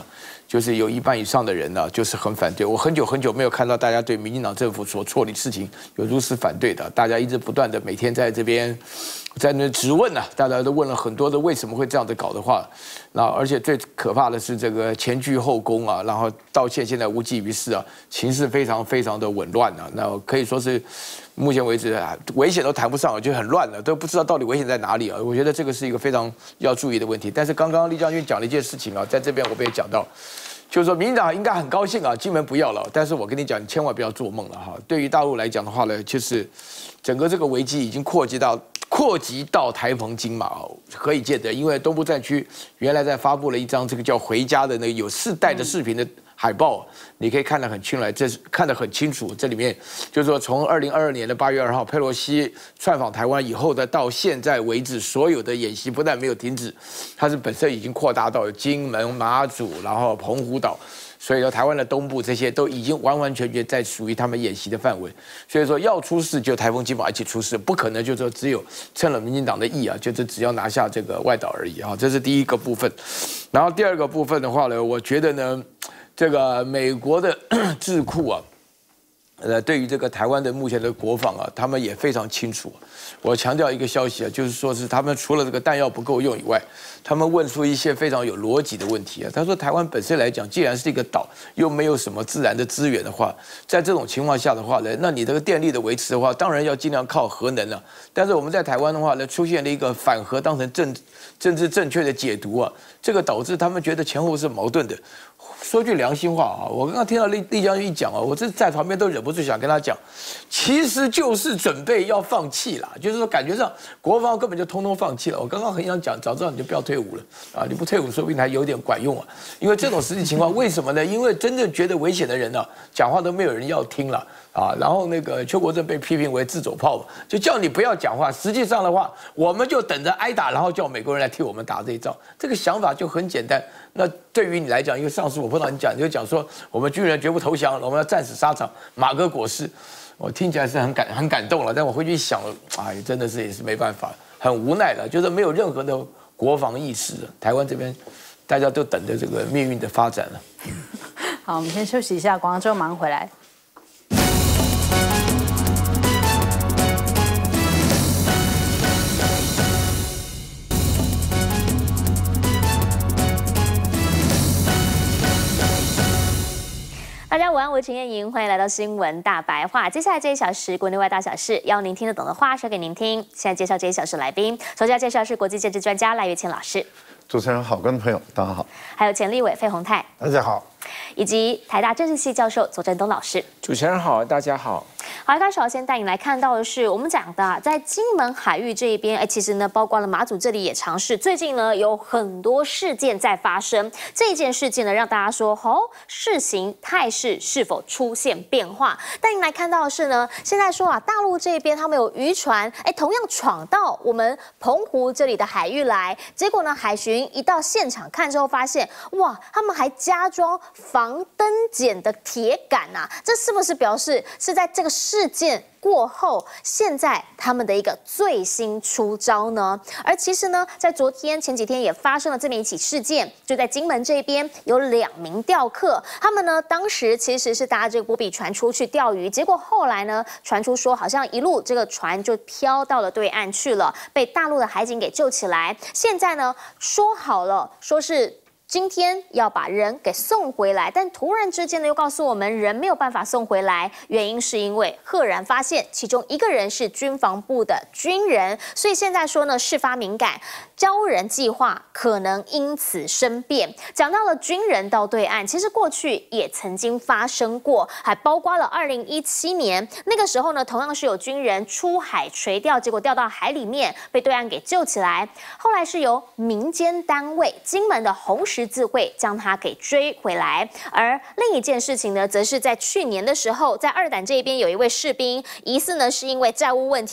就是有1半以上的人呢，就是很反对。我很久没有看到大家对民进党政府所处理的事情有如此反对的，大家一直不断的每天在这边在那质问啊，大家都问了很多的为什么会这样子搞的话，然后而且最可怕的是这个前倨后恭啊，然后道歉现在无济于事啊，情势非常的紊乱啊，那可以说是目前为止啊，危险都谈不上，就很乱了，都不知道到底危险在哪里啊。我觉得这个是一个非常要注意的问题。但是刚刚厉将军讲了一件事情啊，在这边我们也讲到。就是说，民进党应该很高兴啊，金门不要了。但是我跟你讲，你千万不要做梦了哈。对于大陆来讲的话呢，就是整个这个危机已经扩及到台澎金马哦，何以见得？因为东部战区原来在发布了一张这个叫“回家”的那个有4代的视频的海报，你可以看得很清楚，这是看得很清楚。这里面就是说，从2022年的8月2号佩洛西窜访台湾以后的到现在为止，所有的演习不但没有停止，它是本身已经扩大到金门、马祖，然后澎湖岛。所以说，台湾的东部这些都已经完全在属于他们演习的范围。所以说，要出事就台澎金马一起出事，不可能就说只有趁了民进党的意啊，就是只要拿下这个外岛而已啊。这是第一个部分。然后第二个部分的话呢，我觉得呢，这个美国的智库啊，对于这个台湾的目前的国防啊，他们也非常清楚。我强调一个消息啊，就是说是他们除了这个弹药不够用以外，他们问出一些非常有逻辑的问题啊。他说，台湾本身来讲，既然是一个岛，又没有什么自然的资源的话，在这种情况下的话呢，那你这个电力的维持的话，当然要尽量靠核能了。但是我们在台湾的话呢，出现了一个反核当成政治正确的解读啊，这个导致他们觉得前后是矛盾的。说句良心话啊，我刚刚听到厉将军一讲啊，我这在旁边都忍不住想跟他讲，其实就是准备要放弃了，就是说感觉上国防根本就通通放弃了。我刚刚很想讲，早知道你就不要退伍了啊，你不退伍说不定还有点管用啊。因为这种实际情况，为什么呢？因为真正觉得危险的人呢，讲话都没有人要听了啊。然后那个邱国正被批评为自走炮嘛，就叫你不要讲话。实际上的话，我们就等着挨打，然后叫美国人来替我们打这一仗。这个想法就很简单。那对于你来讲，因为上次我碰到你讲，你就讲说我们军人绝不投降，我们要战死沙场，马革裹尸。我听起来是很感动了，但我回去一想了，哎，真的是也是没办法，很无奈了，就是没有任何的国防意识。台湾这边大家都等着这个命运的发展了。 好，我们先休息一下，广告之后马上回来。 大家午安，我是陈燕莹，欢迎来到新闻大白话。接下来这1小时国内外大小事，要您听得懂的话说给您听。现在介绍这1小时来宾，首先要介绍是国际政治专家赖岳谦老师。 主持人好，观众朋友大家好。 还有前立委费鸿泰， 大家好。 以及台大政治系教授左正东老师。 主持人好，大家好。 好，开始首先带你来看到的是我们讲的，在金门海域这一边，其实呢，包括了马祖这里也尝试。最近呢，有很多事件在发生。这件事件呢，让大家说，事情态势是否出现变化？带你来看到的是呢，现在说啊，大陆这边他们有渔船，同样闯到我们澎湖这里的海域来，结果呢，海巡一到现场看之后，发现哇，他们还加装防灯剪的铁杆啊，这是不是表示是在这个事件过后，现在他们的一个最新出招呢？而其实呢，在前几天也发生了这么一起事件，就在金门这边有2名钓客，他们呢当时其实是搭这个波比船出去钓鱼，结果后来呢传出说好像一路这个船就飘到了对岸去了，被大陆的海警给救起来。现在呢说好了，说是今天要把人给送回来，但突然之间呢，又告诉我们人没有办法送回来，原因是因为赫然发现其中一个人是军防部的军人，所以现在说呢，事发敏感，招人计划可能因此生变。讲到了军人到对岸，其实过去也曾经发生过，还包括了2017年那个时候呢，同样是有军人出海垂钓，结果掉到海里面，被对岸给救起来。后来是由民间单位金门的红十字会将他给追回来。而另一件事情呢，则是在去年的时候，在二胆这边有一位士兵，疑似呢是因为债务问题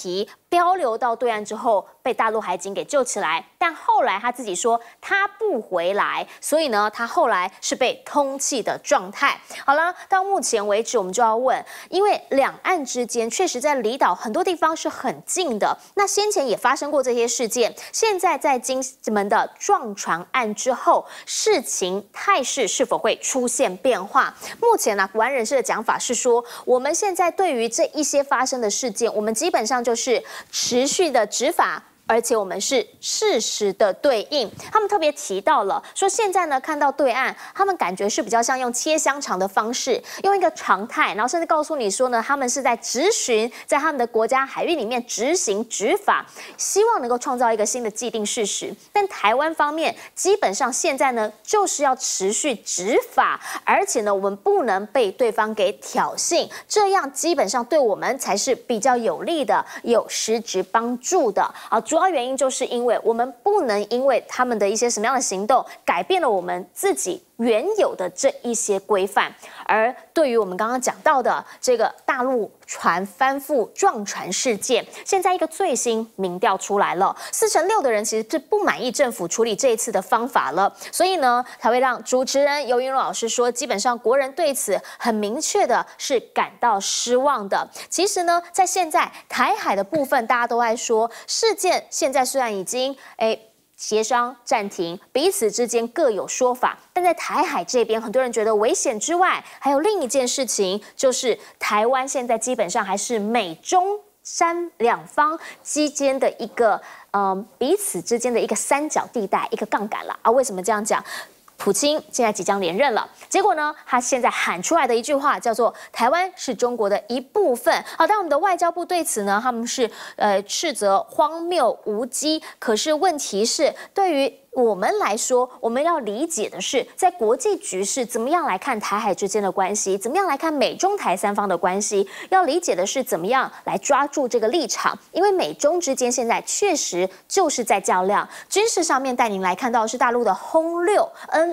漂流到对岸之后，被大陆海警给救起来，但后来他自己说他不回来，所以呢，他后来是被通缉的状态。好了，到目前为止，我们就要问，因为两岸之间确实在离岛很多地方是很近的，那先前也发生过这些事件，现在在金门的撞船案之后，事情态势是否会出现变化？目前呢，国安人士的讲法是说，我们现在对于这一些发生的事件，我们基本上就是持续的执法，而且我们是适时的对应。他们特别提到了说，现在呢看到对岸，他们感觉是比较像用切香肠的方式，用一个常态，然后甚至告诉你说呢，他们是在执行在他们的国家海域里面执行执法，希望能够创造一个新的既定事实。但台湾方面基本上现在呢就是要持续执法，而且呢我们不能被对方给挑衅，这样基本上对我们才是比较有利的、有实质帮助的。好，主要原因就是因为我们不能因为他们的一些什么样的行动改变了我们自己原有的这一些规范。而对于我们刚刚讲到的这个大陆船翻覆撞船事件，现在一个最新民调出来了，46%的人其实是不满意政府处理这一次的方法了，所以呢才会让主持人游云老师说，基本上国人对此很明确的是感到失望的。其实呢，在现在台海的部分，大家都在说事件现在虽然已经协商暂停，彼此之间各有说法，但在台海这边，很多人觉得危险之外，还有另一件事情，就是台湾现在基本上还是美中三两方之间的一个彼此之间的一个三角地带，一个杠杆了啊。为什么这样讲？普京现在即将连任了，结果呢，他现在喊出来的一句话叫做“台湾是中国的一部分”。好，但我们的外交部对此呢，他们是斥责荒谬无稽。可是问题是，对于我们来说，我们要理解的是，在国际局势怎么样来看台海之间的关系，怎么样来看美中台三方的关系，要理解的是怎么样来抓住这个立场。因为美中之间现在确实就是在较量，军事上面带您来看到的是大陆的轰六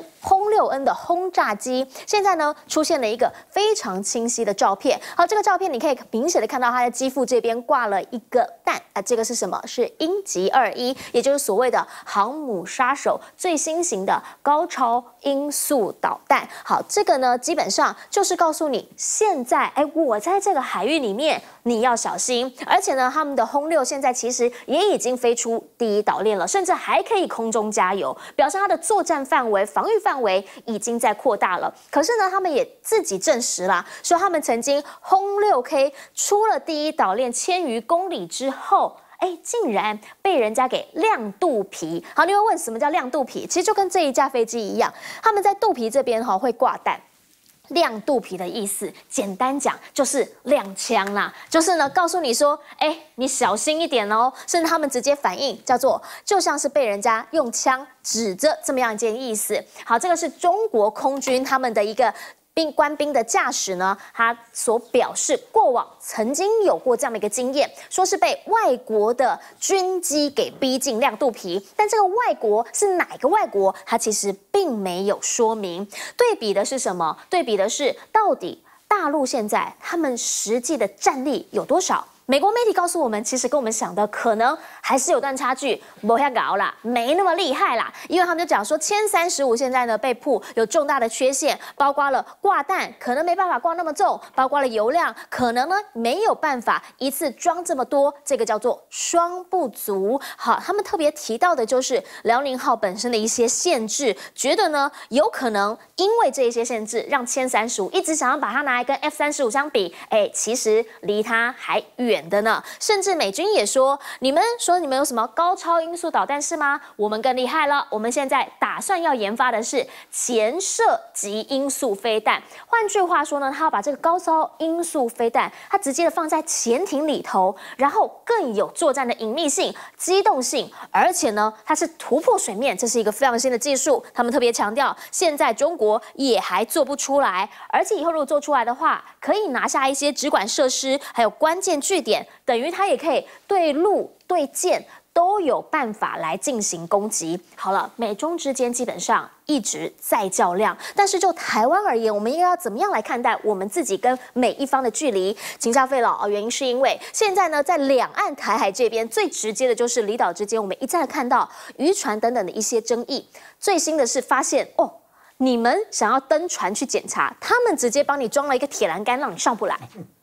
N 的轰炸机，现在呢出现了一个非常清晰的照片。好，这个照片你可以明显的看到它的机腹这边挂了一个弹啊，这个是什么？是鹰击21，也就是所谓的航母杀手最新型的高超音速导弹。好，这个呢基本上就是告诉你，现在我在这个海域里面你要小心，而且呢他们的轰六现在其实也已经飞出第一岛链了，甚至还可以空中加油，表示它的作战范围、防御范围已经在扩大了。可是呢他们也自己证实了，说他们曾经轰6K 出了第一岛链1000余公里之后，竟然被人家给亮肚皮。好，你会问什么叫亮肚皮？其实就跟这一架飞机一样，他们在肚皮这边会挂弹。亮肚皮的意思，简单讲就是亮枪啦，就是呢告诉你说，你小心一点哦。甚至他们直接反应叫做，就像是被人家用枪指着这么样一件意思。好，这个是中国空军他们的一个官兵的驾驶呢，他所表示过往曾经有过这样的一个经验，说是被外国的军机给逼近亮肚皮，但这个外国是哪个外国，他其实并没有说明。对比的是什么？对比的是到底大陆现在他们实际的战力有多少？美国媒体告诉我们，其实跟我们想的可能还是有段差距，没遐高啦，没那么厉害啦。因为他们就讲说，歼35现在呢被曝有重大的缺陷，包括了挂弹可能没办法挂那么重，包括了油量可能呢没有办法一次装这么多，这个叫做双不足。好，他们特别提到的就是辽宁号本身的一些限制，觉得呢有可能因为这一些限制，让歼35一直想要把它拿来跟 F-35相比，其实离它还远的呢。甚至美军也说，你们有什么高超音速导弹是吗？我们更厉害了，我们现在打算要研发的是潜射级音速飞弹。换句话说呢，他要把这个高超音速飞弹，它直接的放在潜艇里头，然后更有作战的隐秘性、机动性，而且呢，它是突破水面，这是一个非常新的技术。他们特别强调，现在中国也还做不出来，而且以后如果做出来的话，可以拿下一些直管设施，还有关键据点，等于它也可以对陆对舰都有办法来进行攻击。好了，美中之间基本上一直在较量。但是就台湾而言，我们应该要怎么样来看待我们自己跟每一方的距离？请教费老，原因是因为现在呢，在两岸台海这边最直接的就是离岛之间，我们一再看到渔船等等的一些争议。最新的是发现哦，你们想要登船去检查，他们直接帮你装了一个铁栏杆，让你上不来。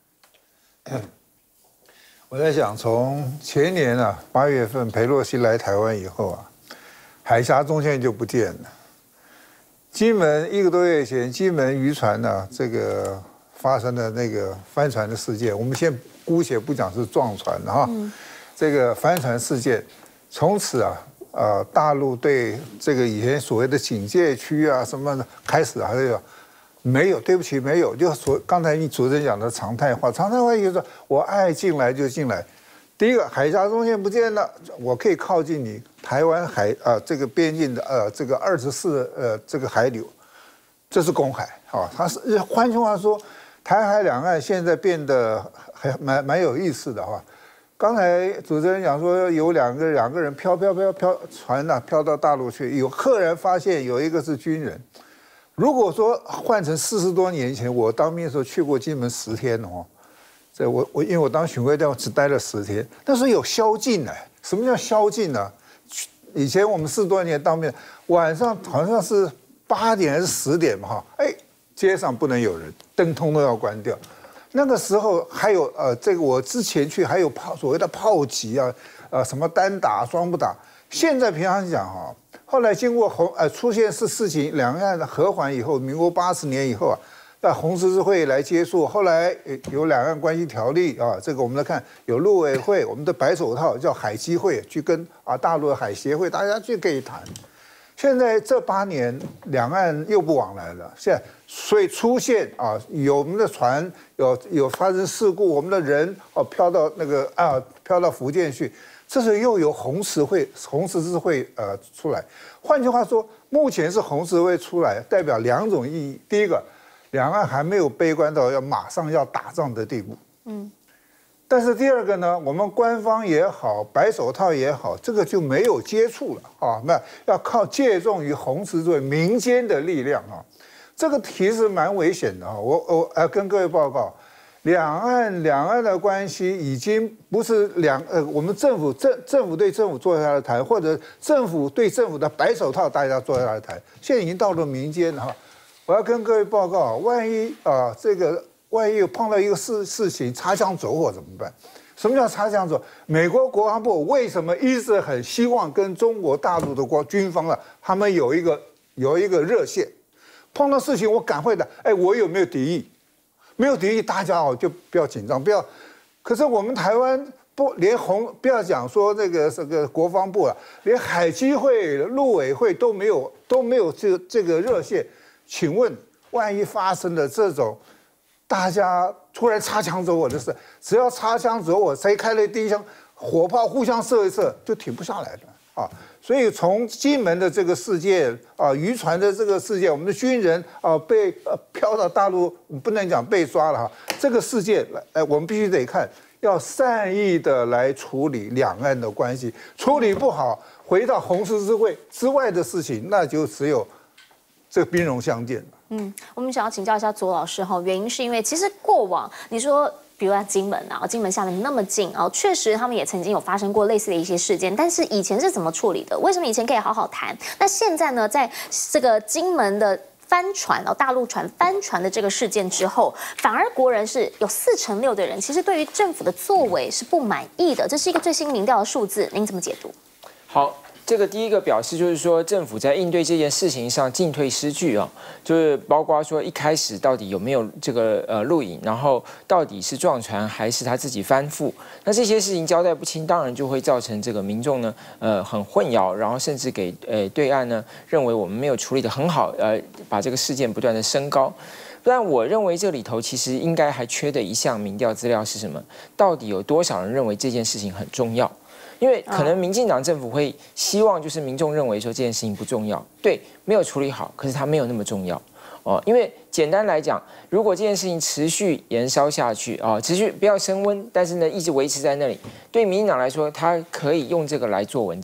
我在想，从前年8月份裴洛西来台湾以后海峡中线就不见了。金门1个多月前，金门渔船这个发生的那个翻船的事件，我们先姑且不讲是撞船这个翻船事件，从此大陆对这个以前所谓的警戒区什么的开始还是没有，对不起，没有，就是刚才你主持人讲的常态化，常态化就是说我爱进来就进来。第一个，海峡中线不见了，我可以靠近你台湾这个边境的这个24这个海流，这是公海它是换句话说，台海两岸现在变得还蛮有意思的刚才主持人讲说有两个人飘船飘到大陆去，有赫然发现有一个是军人。如果说换成40多年前，我当兵的时候去过金门10天这因为我当巡回队只待了10天，那时候有宵禁什么叫宵禁呢？以前我们40多年当兵，晚上好像是8点还是10点街上不能有人，灯通都要关掉。那个时候还有这个我之前去还有所谓的炮击什么单打双不打。现在平常讲后来经过出现事情，两岸的和缓以后，民国80年以后红十字会来接触，后来有两岸关系条例这个我们来看有陆委会，我们的白手套叫海基会去跟大陆的海协会大家去可以谈。现在这8年两岸又不往来了，现在所以出现有我们的船有发生事故，我们的人飘到那个飘到福建去。这时候又有红十字会出来，换句话说，目前是红十字会出来，代表2种意义。第一个，两岸还没有悲观到马上要打仗的地步，但是第二个呢，我们官方也好，白手套也好，这个就没有接触了那要靠借重于红十字会民间的力量这个其实蛮危险的我跟各位报告。两岸的关系已经不是我们政府对政府坐下来谈，或者政府对政府的白手套大家坐下来谈，现在已经到了民间我要跟各位报告，万一有碰到一个事情擦枪走火怎么办？什么叫擦枪走火？美国国防部为什么一直很希望跟中国大陆的军方他们有一个热线，碰到事情我赶快的，我有没有敌意？没有敌意，大家就不要紧张，不要。可是我们台湾不要讲说这个国防部连海基会、陆委会都没有这个热线。请问，万一发生了这种大家突然擦枪走火的事，只要擦枪走火，谁开了第一枪，火炮互相射一射，就停不下来了所以从金门的这个事件渔船的这个事件，我们的军人被飘到大陆，不能讲被抓了这个事件我们必须得看，要善意的来处理两岸的关系，处理不好，回到红十字会之外的事情，那就只有这个兵戎相见了。 我们想要请教一下左老师原因是因为其实过往你说。比如在金门金门下面那么近确实他们也曾经有发生过类似的一些事件，但是以前是怎么处理的？为什么以前可以好好谈？那现在呢，在这个金门的翻船大陆船翻船的这个事件之后，反而国人是有46%的人其实对于政府的作为是不满意的，这是一个最新民调的数字，您怎么解读？ 好。这个第一个表示就是说，政府在应对这件事情上进退失据就是包括说一开始到底有没有这个录影，然后到底是撞船还是他自己翻覆，那这些事情交代不清，当然就会造成这个民众呢很混淆，然后甚至给对岸呢认为我们没有处理得很好，把这个事件不断的升高。但我认为这里头其实应该还缺的一项民调资料是什么？到底有多少人认为这件事情很重要？因为可能民进党政府会希望就是民众认为说这件事情不重要，对，没有处理好，可是它没有那么重要因为简单来讲，如果这件事情持续延烧下去持续不要升温，但是呢一直维持在那里，对民进党来说，他可以用这个来做文章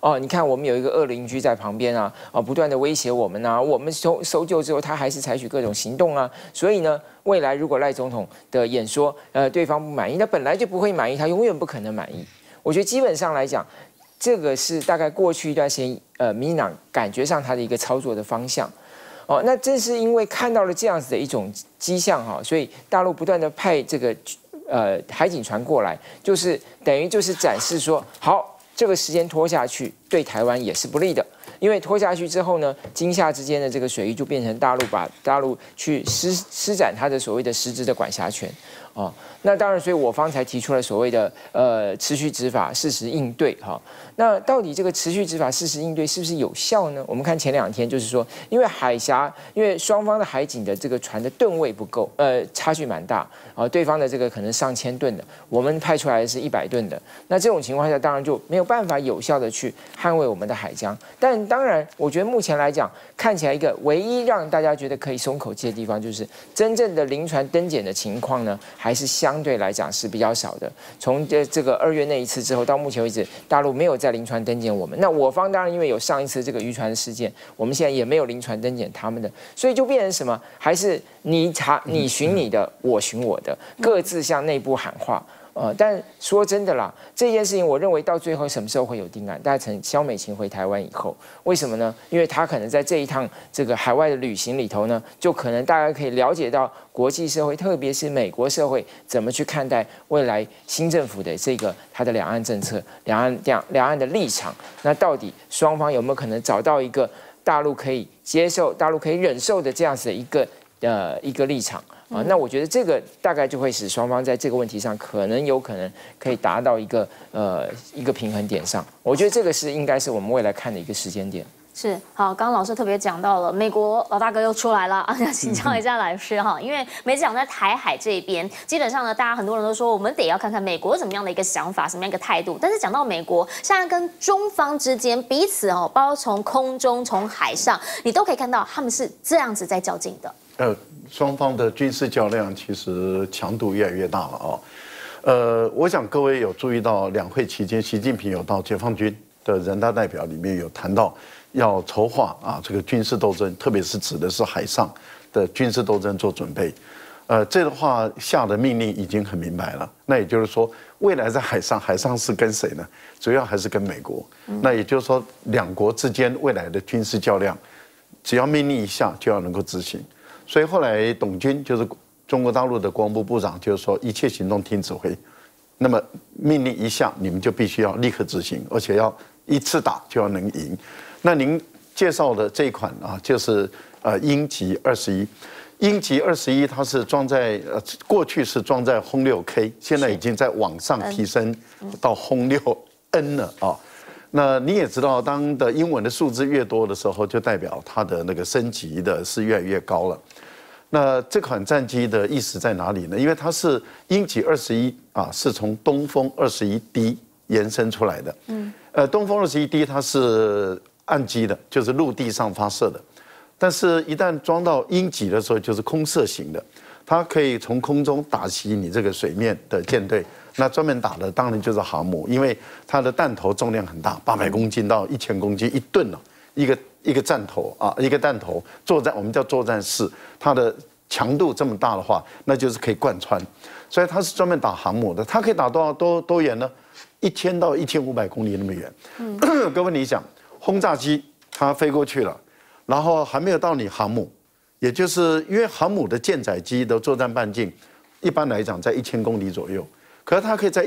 哦，你看我们有一个恶邻居在旁边啊，不断的威胁我们啊，我们搜救之后，他还是采取各种行动啊，所以呢，未来如果赖总统的演说，对方不满意，那本来就不会满意，他永远不可能满意。我觉得基本上来讲，这个是大概过去一段时间，民进党感觉上他的一个操作的方向。哦，那正是因为看到了这样子的一种迹象哈，所以大陆不断的派这个海警船过来，就是等于就是展示说，好，这个时间拖下去对台湾也是不利的，因为拖下去之后呢，金厦之间的这个水域就变成把大陆去施展它的所谓的实质的管辖权。哦，那当然，所以我方才提出了所谓的持续执法、适时应对哈。那到底这个持续执法、适时应对是不是有效呢？我们看前2天就是说，因为双方的海警的这个船的吨位不够，差距蛮大啊，对方的这个可能上千吨的，我们派出来的是100吨的。那这种情况下，当然就没有办法有效的去捍卫我们的海疆。但当然，我觉得目前来讲，看起来一个唯一让大家觉得可以松口气的地方，就是真正的临船登检的情况呢，还是相对来讲是比较少的。从这个2月那一次之后，到目前为止，大陆没有在临船登检我们。那我方当然因为有上一次这个渔船的事件，我们现在也没有临船登检他们的，所以就变成什么？还是你巡你的，我巡我的，各自向内部喊话。但说真的啦，这件事情我认为到最后什么时候会有定案？大概从萧美琴回台湾以后，为什么呢？因为她可能在这一趟这个海外的旅行里头呢，就可能大家可以了解到国际社会，特别是美国社会怎么去看待未来新政府的这个他的两岸政策、两岸的立场。那到底双方有没有可能找到一个大陆可以接受、大陆可以忍受的这样子的一个立场？那我觉得这个大概就会使双方在这个问题上有可能可以达到一个平衡点上。我觉得这个是应该是我们未来看的一个时间点。 是好，刚刚老师特别讲到了，美国老大哥又出来了啊，要请教一下老师哈，因为每次讲在台海这边，基本上呢，大家很多人都说我们得要看看美国怎么样的一个想法，什么样一个态度。但是讲到美国，现在跟中方之间彼此包括从空中、从海上，你都可以看到他们是这样子在较劲的。 双方的军事较量其实强度越来越大了我想各位有注意到两会期间，习近平有到解放军的人大代表里面有谈到要筹划这个军事斗争，特别是指的是海上的军事斗争做准备。这个话下的命令已经很明白了。那也就是说，未来在海上是跟谁呢？主要还是跟美国。那也就是说，两国之间未来的军事较量，只要命令一下就要能够执行。所以后来董军就是中国大陆的国防部部长，就是说一切行动听指挥。那么命令一下，你们就必须要立刻执行，而且要一次打就要能赢。那您介绍的这一款就是鹰击21，鹰击21它是装在过去是装在轰6K， 现在已经在往上提升到轰6N 了啊。那你也知道，当的英文的数字越多的时候，就代表它的那个升级的是越来越高了。那这款战机的意思在哪里呢？因为它是鹰击21是从东风21D 延伸出来的。东风21D 它是岸基的，就是陆地上发射的。但是，一旦装到鹰击的时候，就是空射型的，它可以从空中打击你这个水面的舰队。那专门打的当然就是航母，因为它的弹头重量很大，800公斤到1000公斤，1吨一个弹头一个弹头我们叫作战室，它的强度这么大的话，那就是可以贯穿，所以它是专门打航母的。它可以打多远呢？1000到1500公里那么远。各位你想，轰炸机它飞过去了，然后还没有到你航母，也就是因为航母的舰载机的作战半径，一般来讲在1000公里左右。可是它可以在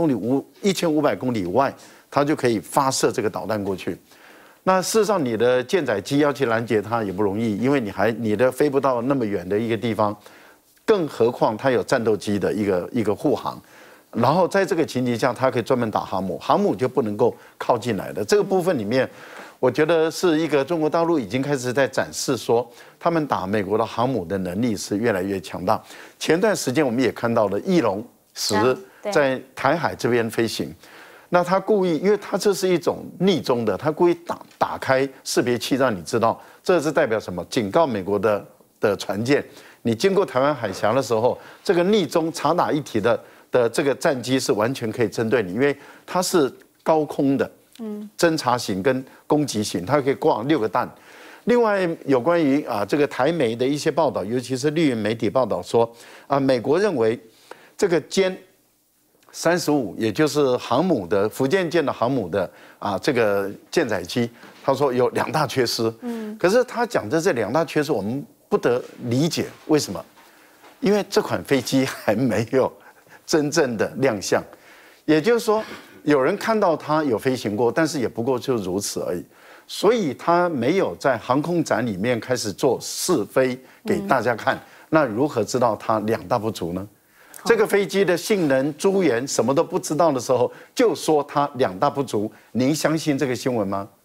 1500公里以外，它就可以发射这个导弹过去。那事实上，你的舰载机要去拦截它也不容易，因为你的飞不到那么远的一个地方，更何况它有战斗机的一个护航。然后在这个情形下，它可以专门打航母，航母就不能够靠近来的。这个部分里面，我觉得是一个中国大陆已经开始在展示说，他们打美国的航母的能力是越来越强大。前段时间我们也看到了翼龙10。在台海这边飞行，那他故意，因为他这是一种逆中的，他故意打开识别器，让你知道这是代表什么，警告美国的船舰，你经过台湾海峡的时候，这个逆中察打一体的这个战机是完全可以针对你，因为它是高空的， 侦察型跟攻击型，它可以挂6个弹。另外，有关于这个台媒的一些报道，尤其是绿营媒体报道说，美国认为这个歼35，也就是航母的福建舰的航母的这个舰载机，他说有2大缺失。可是他讲的这2大缺失，我们不得理解为什么？因为这款飞机还没有真正的亮相，也就是说，有人看到它有飞行过，但是也不过就如此而已。所以它没有在航空展里面开始做试飞给大家看，那如何知道它2大不足呢？这个飞机的性能、诸元什么都不知道的时候，就说它2大不足，您相信这个新闻吗？